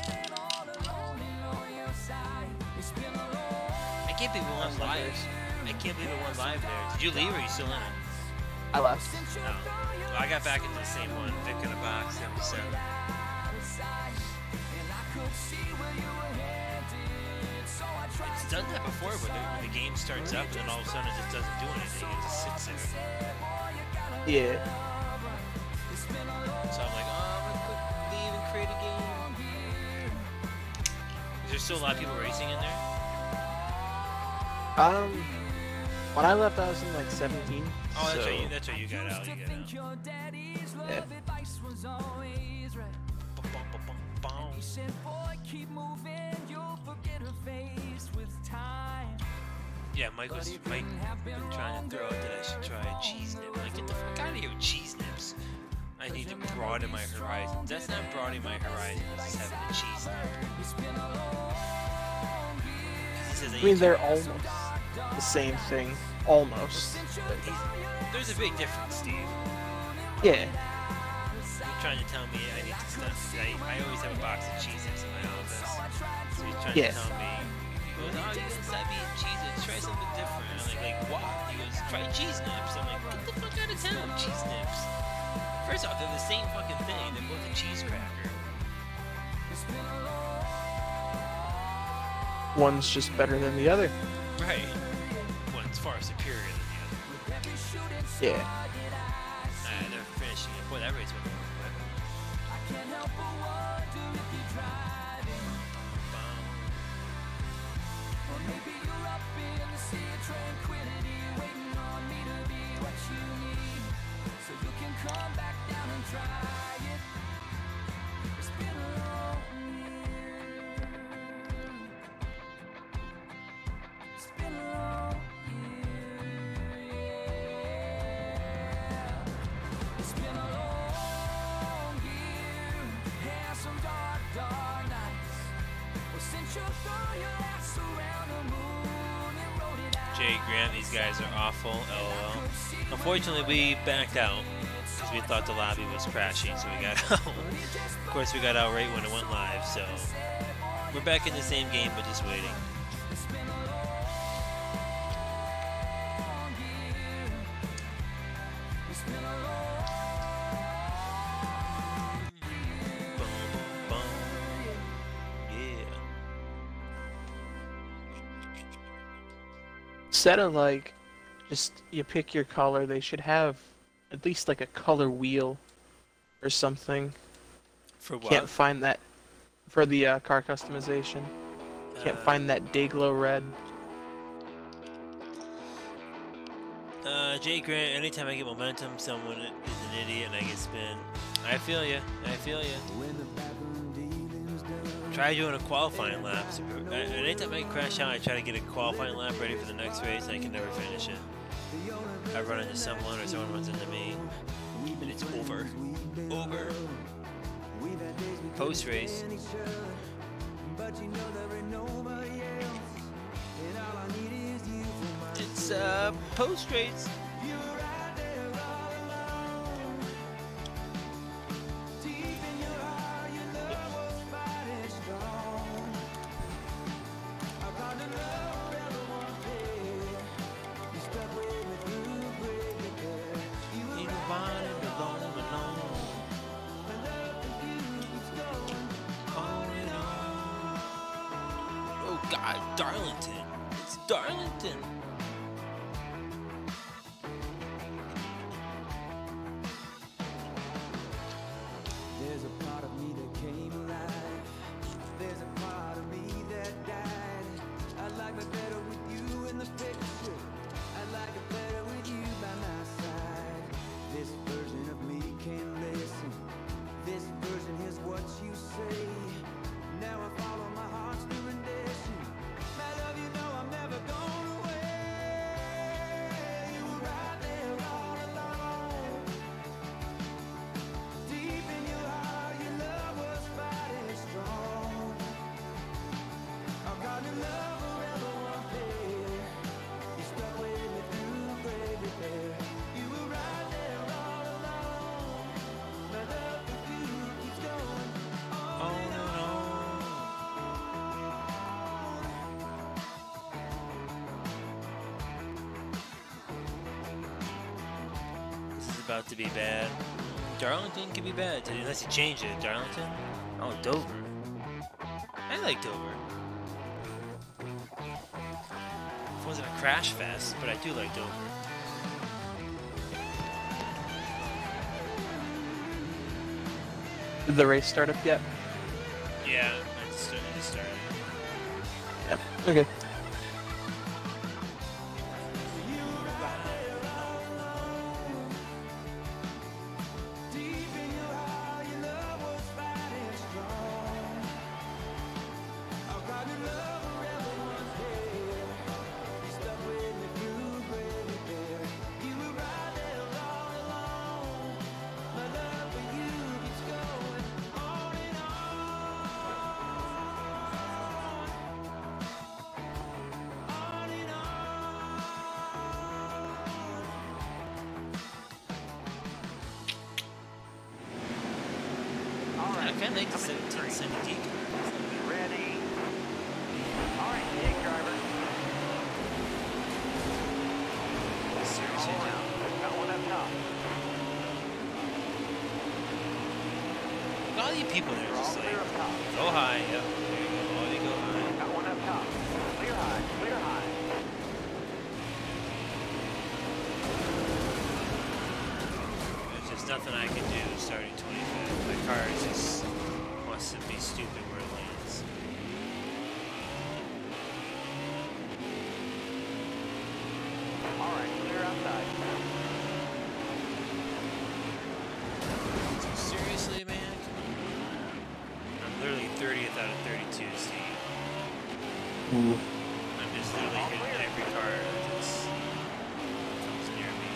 S4: I can't believe we went live. I can't believe it went live there. Did you leave or are you still in it?
S7: I left.
S4: No. Well, I got back into the same one, Vic in a box, seventy-seven. It's done that before, where the, when the game starts up and then all of a sudden it just doesn't do anything. It just sits there.
S7: Yeah.
S4: So I'm like, oh, I'm gonna click leave and create a game. Is there still a lot of people racing in there?
S7: Um, when I left, I was in like seventeen.
S4: Oh, that's
S7: so,
S4: right. You, that's right. You got out. You got out.
S7: Yeah.
S4: Bum, bum, bum, bum, bum. Yeah, Mike was Mike trying to throw out that I should try a cheese nip. Like, get the fuck out of here with cheese nips. I need to broaden my horizons. That's not broadening my horizons. That's having a cheese nip. He says
S7: I
S4: that
S7: mean,
S4: you
S7: they're
S4: can-
S7: almost the same thing. Almost.
S4: he's- There's a big difference, Steve.
S7: Yeah.
S4: You're trying to tell me I need to stop. I, I always have a box of cheese nips in my office. So he's trying
S7: Yeah.
S4: to tell me, he goes, oh, you gotta stop eating cheese nips. Try something different. I'm like, like, what? He goes, try cheese nips. I'm like, get the fuck out of town, cheese nips. First off, they're the same fucking thing. They're both a cheese cracker.
S7: One's just better than the other.
S4: Right. One's far superior than the other.
S7: Yeah.
S4: Uh, they're finishing it. Boy, that race went over quick. Jay Grant, these guys are awful, lol. Unfortunately, we backed out because we thought the lobby was crashing, so we got out. Of course, we got out right when it went live, so we're back in the same game, but just waiting. Boom, boom, boom. Yeah.
S7: Instead of like, just you pick your color, they should have at least like a color wheel or something.
S4: For what?
S7: Can't find that for the uh, car customization. Can't
S4: Uh,
S7: find that Dayglow red.
S4: Uh, Jay Grant, anytime I get momentum, someone is an idiot and I get spin. I feel ya. I feel ya. Try doing a qualifying lap. So, uh, anytime I crash out, I try to get a qualifying lap ready for the next race, and I can never finish it. I run into someone or someone runs into me, and it's over. Over. Post race. It's uh post race. Oh God, Darlington. It's Darlington.
S1: There's a part of me that came alive. There's a part of me that died. I'd like it better with you in the picture. I'd like it better with you by my side. This version of me can't listen. This version hears what you say. Now I follow my heart's new rendition. My love, you know I'm never gonna
S4: About to be bad. Darlington can be bad today, unless you change it. Darlington? Oh, Dover. I like Dover. It wasn't a crash fest, but I do like Dover.
S7: Did the race start up yet?
S4: Yeah, I just started. Just started.
S7: Yep. Okay.
S4: I kind of like the seventeen seventy D car.
S6: Ready. All right, take driver.
S4: Seriously,
S6: All around. Got one up top.
S4: all you people there
S6: You're
S4: are
S6: all
S4: just
S6: clear
S4: like,
S6: up top.
S4: go high, yep, there you go, all you go high.
S6: Got one up top. Clear high. Clear high.
S4: There's just nothing I can do starting twenty-fifth. My car is just wants to be stupid where it lands.
S6: All right, clear outside.
S4: Seriously, man? Come on. I'm literally thirtieth out of thirty-two, Steve.
S7: Ooh.
S4: I'm just literally hitting every car that just comes near me.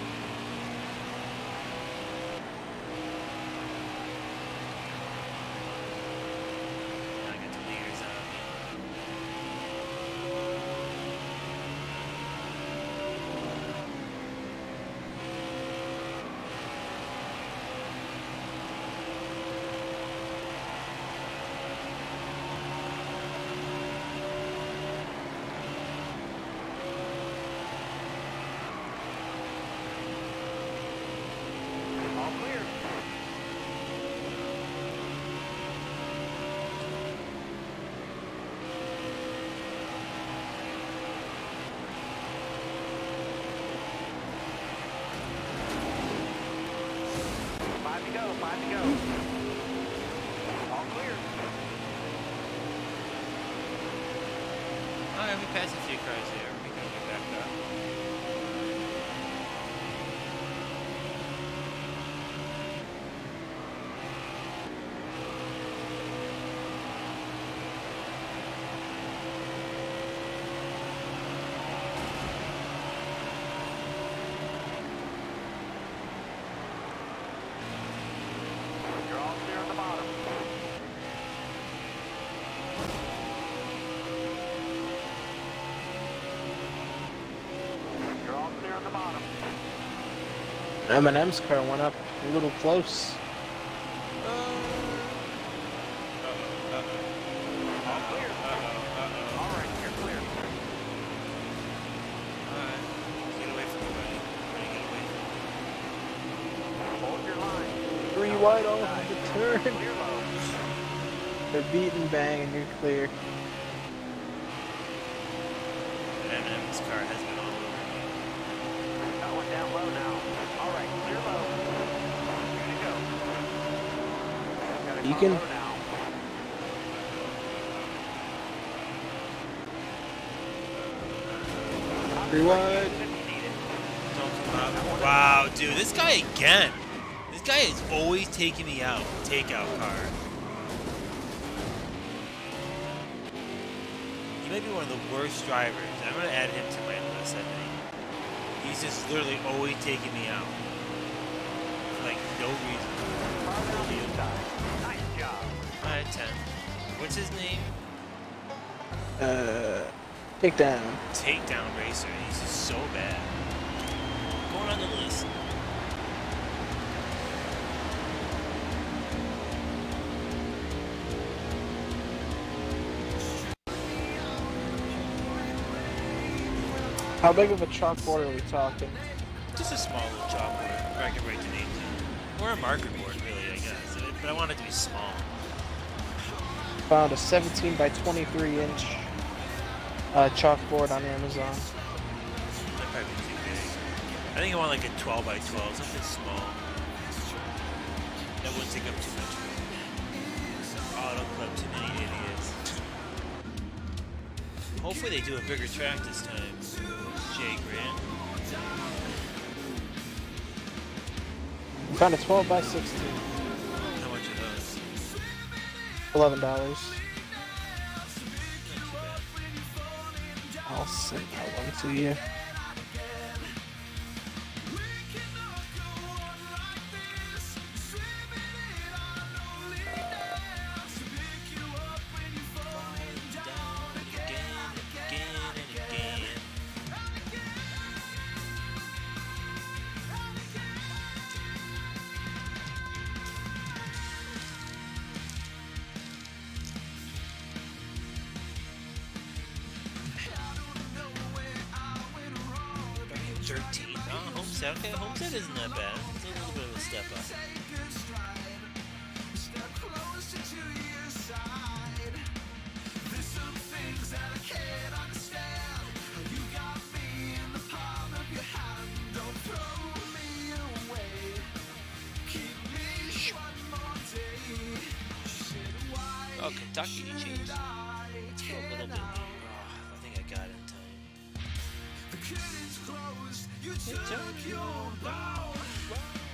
S4: I got the leaders on me.
S6: All clear. Five to go, five to go. All clear.
S4: Alright, we passed a few cars there. We can get back up.
S6: You're all clear on the bottom. You're all clear on the bottom.
S7: M and M's car went up a little close.
S6: All clear. All right, you're clear.
S4: Alright. Get away from me, buddy. Buddy, get away from me.
S6: Hold your line.
S7: Three wide off the turn.
S6: Clear low.
S7: They're beating bang and you're clear.
S4: That M and M's car has been all over me.
S6: Got one down low now. All right, clear low. Here to go. Got a
S7: You
S6: car
S7: can-
S6: low now.
S7: Three wide.
S6: If you need it.
S4: Don't come out. Wow, dude, this guy again. This guy is always taking me out. Takeout car. He might be one of the worst drivers. I'm gonna add him to my list, I think. He's just literally always taking me out. For like no reason.
S6: Car down the inside. Nice job.
S4: Alright, ten. What's his name?
S7: Uh, takedown.
S4: Takedown racer. He's just so bad. Going on the list.
S7: How big of a chalkboard are we talking?
S4: Just a small little chalkboard where I can write the names on. Or a marker board, really, I guess. But I want it to be small.
S7: Found a seventeen by twenty-three inch uh, chalkboard on Amazon.
S4: That probably be too big. I think I want like a twelve by twelve, something small. That wouldn't take up too much room. Oh, don't put up too many idiots. Hopefully they do a bigger track this time. Jay Grant.
S7: Found a twelve by sixteen.
S4: How much are those?
S7: eleven dollars.
S4: Not too bad.
S7: I'll send that one to you.
S4: thirteen. Oh, Homestead. Okay, Homestead isn't that bad. It's a little bit of a step up. Oh, Kentucky changed. Let's go a little bit. Oh, I think I got it in time. Kentucky, oh, wow, wow.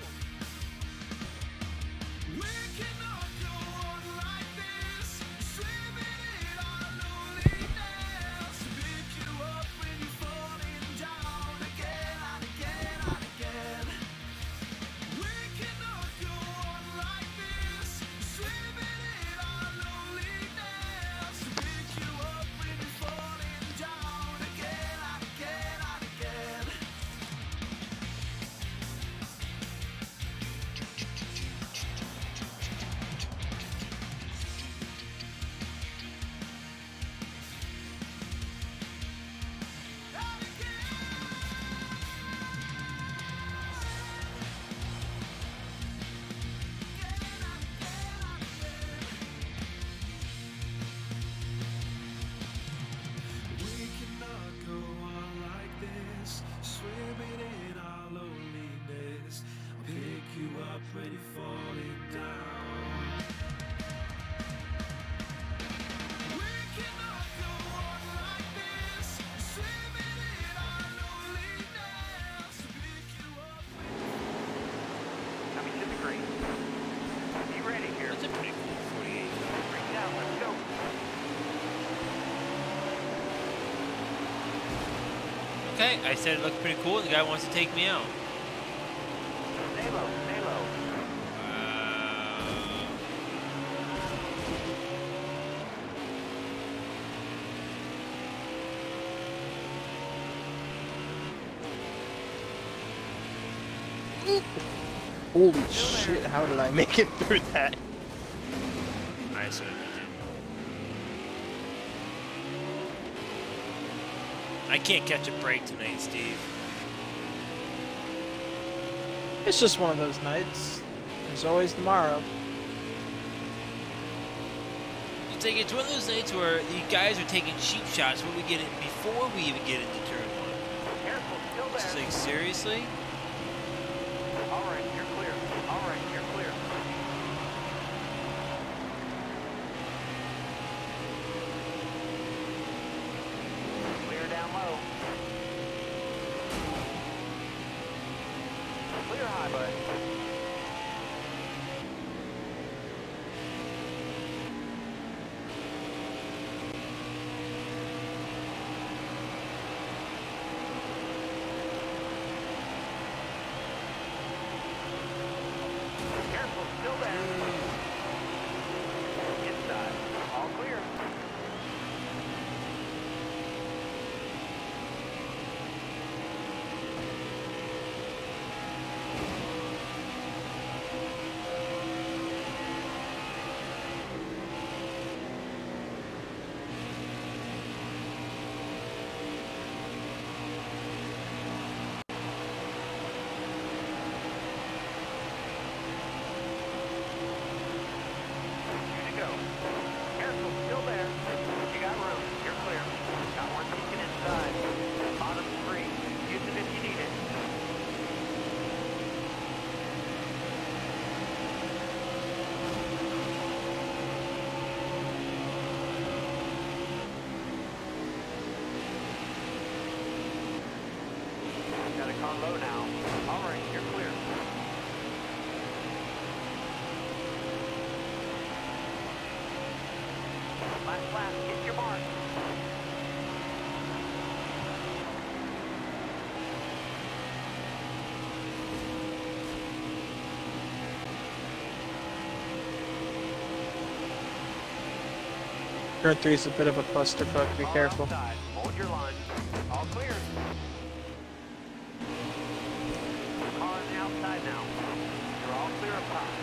S4: Okay, I said it looked pretty cool. The guy wants to take me out.
S6: Stay low, stay low.
S7: Holy shit, how did I make it through that?
S4: I certainly did. I can't catch a break tonight, Steve.
S7: It's just one of those nights. There's always tomorrow.
S4: It's like it's one of those nights where the guys are taking cheap shots when we get it before we even get into turn one.
S6: Careful, still
S4: It's just
S6: there.
S4: like seriously?
S6: All right, you're clear. All right, you're clear. Clear down low. Clear high, bud. Careful, still there. Inside. All clear. down low now. All right, you're clear. Last lap, hit your mark.
S7: Turn three is a bit of a clusterfuck. Be
S6: All
S7: careful.
S6: outside. Hold your line. All clear. Car on the outside now. You're all clear up top.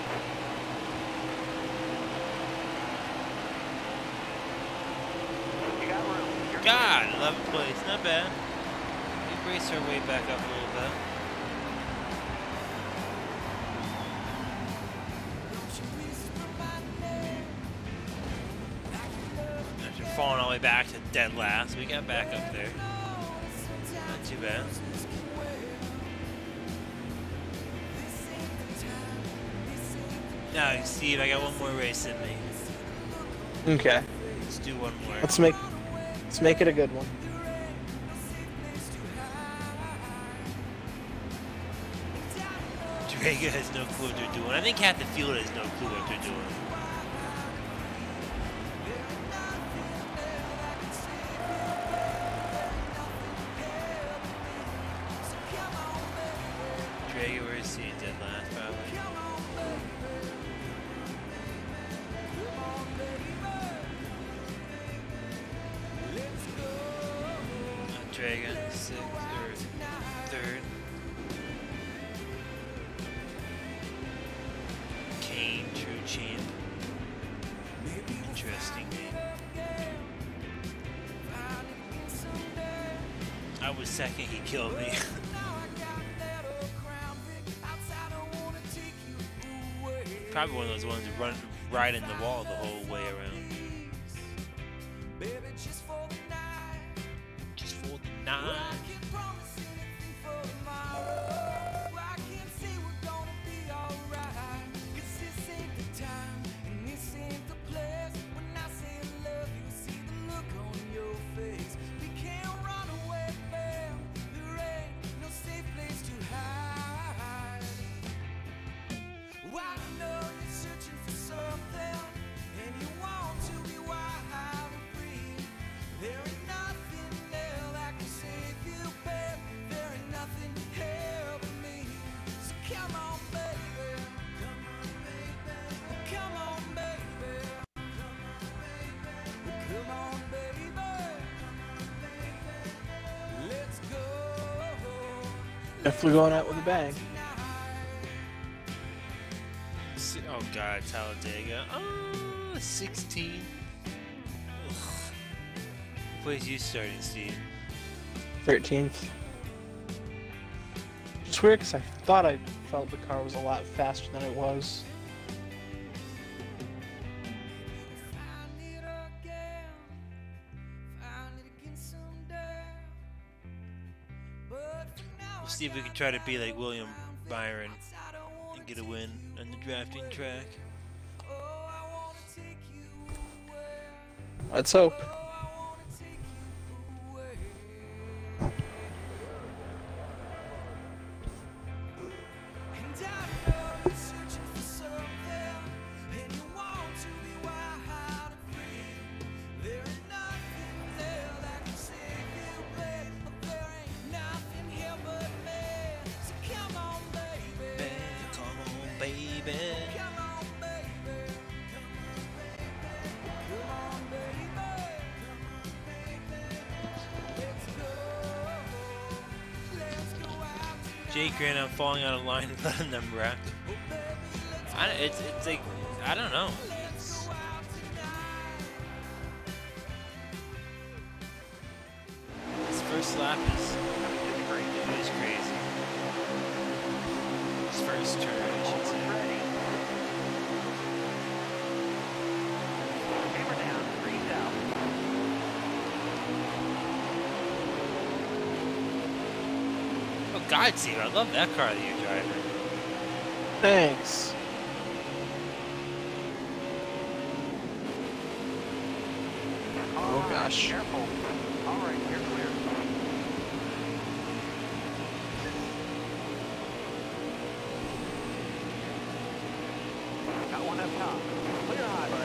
S6: You got room. You're
S4: God, eleventh place, not bad. We race our way back up a little bit. After falling all the way back to dead last, we got back up there. Not too bad. Now, Steve, I got one more race in me.
S7: Okay.
S4: Let's do one more.
S7: Let's make let's make it a good one.
S4: Draga has no clue what they're doing. I think half the field has no clue what they're doing. Draga, where is he? Dead last, probably. Uh, Draga, sixth or third. Kane, true champ. Interesting name. I was second, he killed me. Probably one of those ones that run right in the wall the whole way around. Just for the nine.
S7: Definitely going out with a bang.
S4: Si- Oh god, Talladega. Oh, sixteen. Ugh. What place you starting, Steve?
S7: thirteenth. It's weird because I thought I felt the car was a lot faster than it was.
S4: We'll see if we can try to be like William Byron and get a win on the drafting track.
S7: Let's hope.
S4: Jake ran out falling out of line and letting them wreck. I, it's, it's like, I don't know. It's, his first lap is, it is crazy. His first turn, I should say.
S6: Hammer down, breathe out.
S4: Oh God, Steve, I love that car that you're driving.
S7: Thanks. Oh gosh.
S6: Careful. All right, you're clear. one up top. Clear high, bud.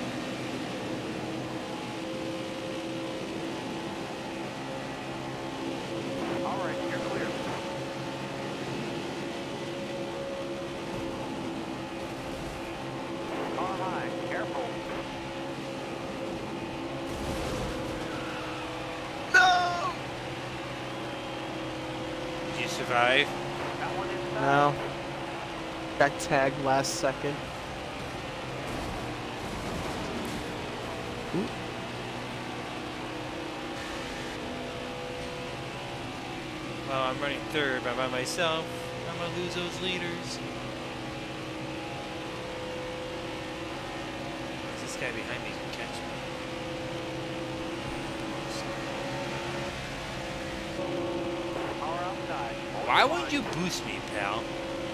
S6: All right, you're clear. Car high, careful.
S4: Did you survive?
S6: Got one inside.
S7: No. Got tagged last second.
S4: Well, I'm running third by, by myself. I'm gonna lose those leaders. This guy behind me can catch me.
S6: Car outside.
S4: Why wouldn't you boost me, pal?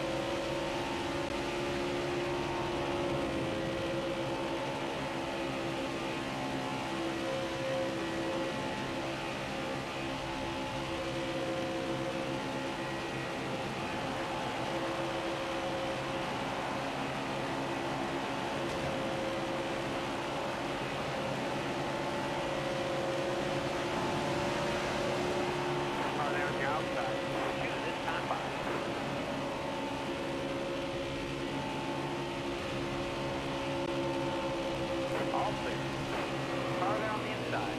S6: Car there on the outside. Shoot this time by. All clear. Car there on the inside.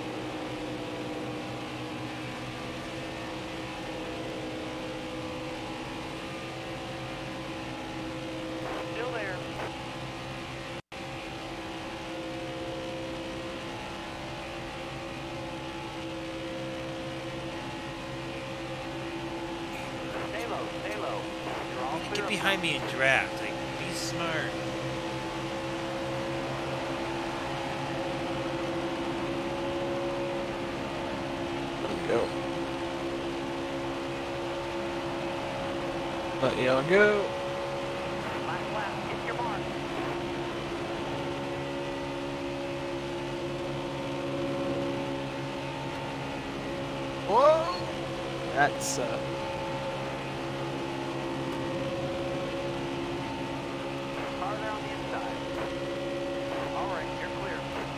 S6: Still there. Stay low, stay low. You're all clear
S4: Get
S6: up
S4: behind me and draft. Like, be smart.
S7: Go. Let y'all go.
S6: Last lap, hit your mark.
S7: Whoa! That's uh.
S6: Car there on the inside. All right, you're clear.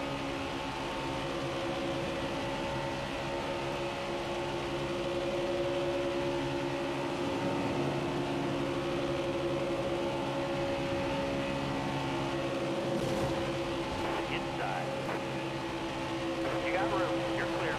S6: Inside. You got room. You're clear.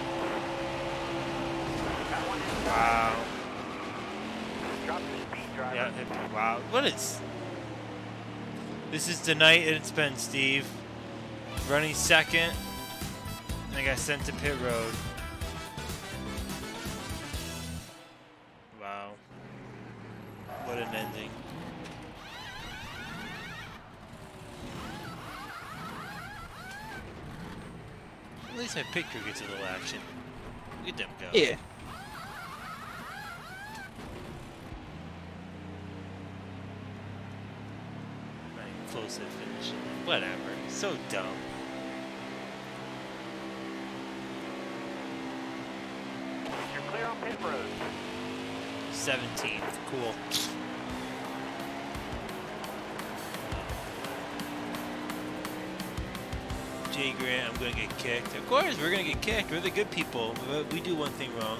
S6: Got one inside.
S4: Wow.
S6: Drop the speed, driver.
S4: Yeah, it- wow. What is... This is the night it's been, Steve. Running second. And I got sent to pit road. Wow. What an ending. At least my pit crew gets a little action. Look at them go.
S7: Yeah.
S4: Not even close to finishing. Whatever. So dumb.
S6: You're clear on pit road.
S4: seventeenth. Cool. Jay Grant, I'm gonna get kicked. Of course, we're gonna get kicked. We're the good people. But we do one thing wrong.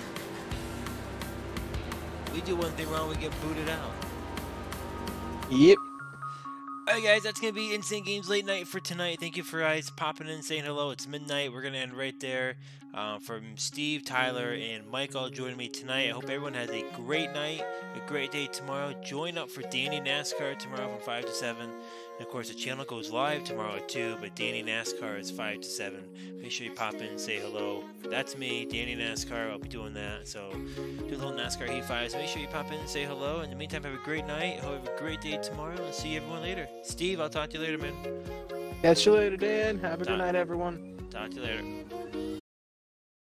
S4: We do one thing wrong, we get booted out.
S7: Yep.
S4: Alright guys, that's going to be Insane Games Late Night for tonight. Thank you for guys popping in, saying hello. It's midnight. We're going to end right there. Uh, from Steve, Tyler, and Mike all joining me tonight. I hope everyone has a great night, a great day tomorrow. Join up for Danny NASCAR tomorrow from five to seven. And of course, the channel goes live tomorrow at two, but Danny NASCAR is five to seven. Make sure you pop in and say hello. That's me, Danny NASCAR. I'll be doing that. So do a little NASCAR Heat five. So make sure you pop in and say hello. In the meantime, have a great night. Hope you have a great day tomorrow. And see everyone later. Steve, I'll talk to you later, man.
S7: Catch you later, Dan. Have a
S4: Talk-
S7: good night, everyone.
S4: Talk to you later.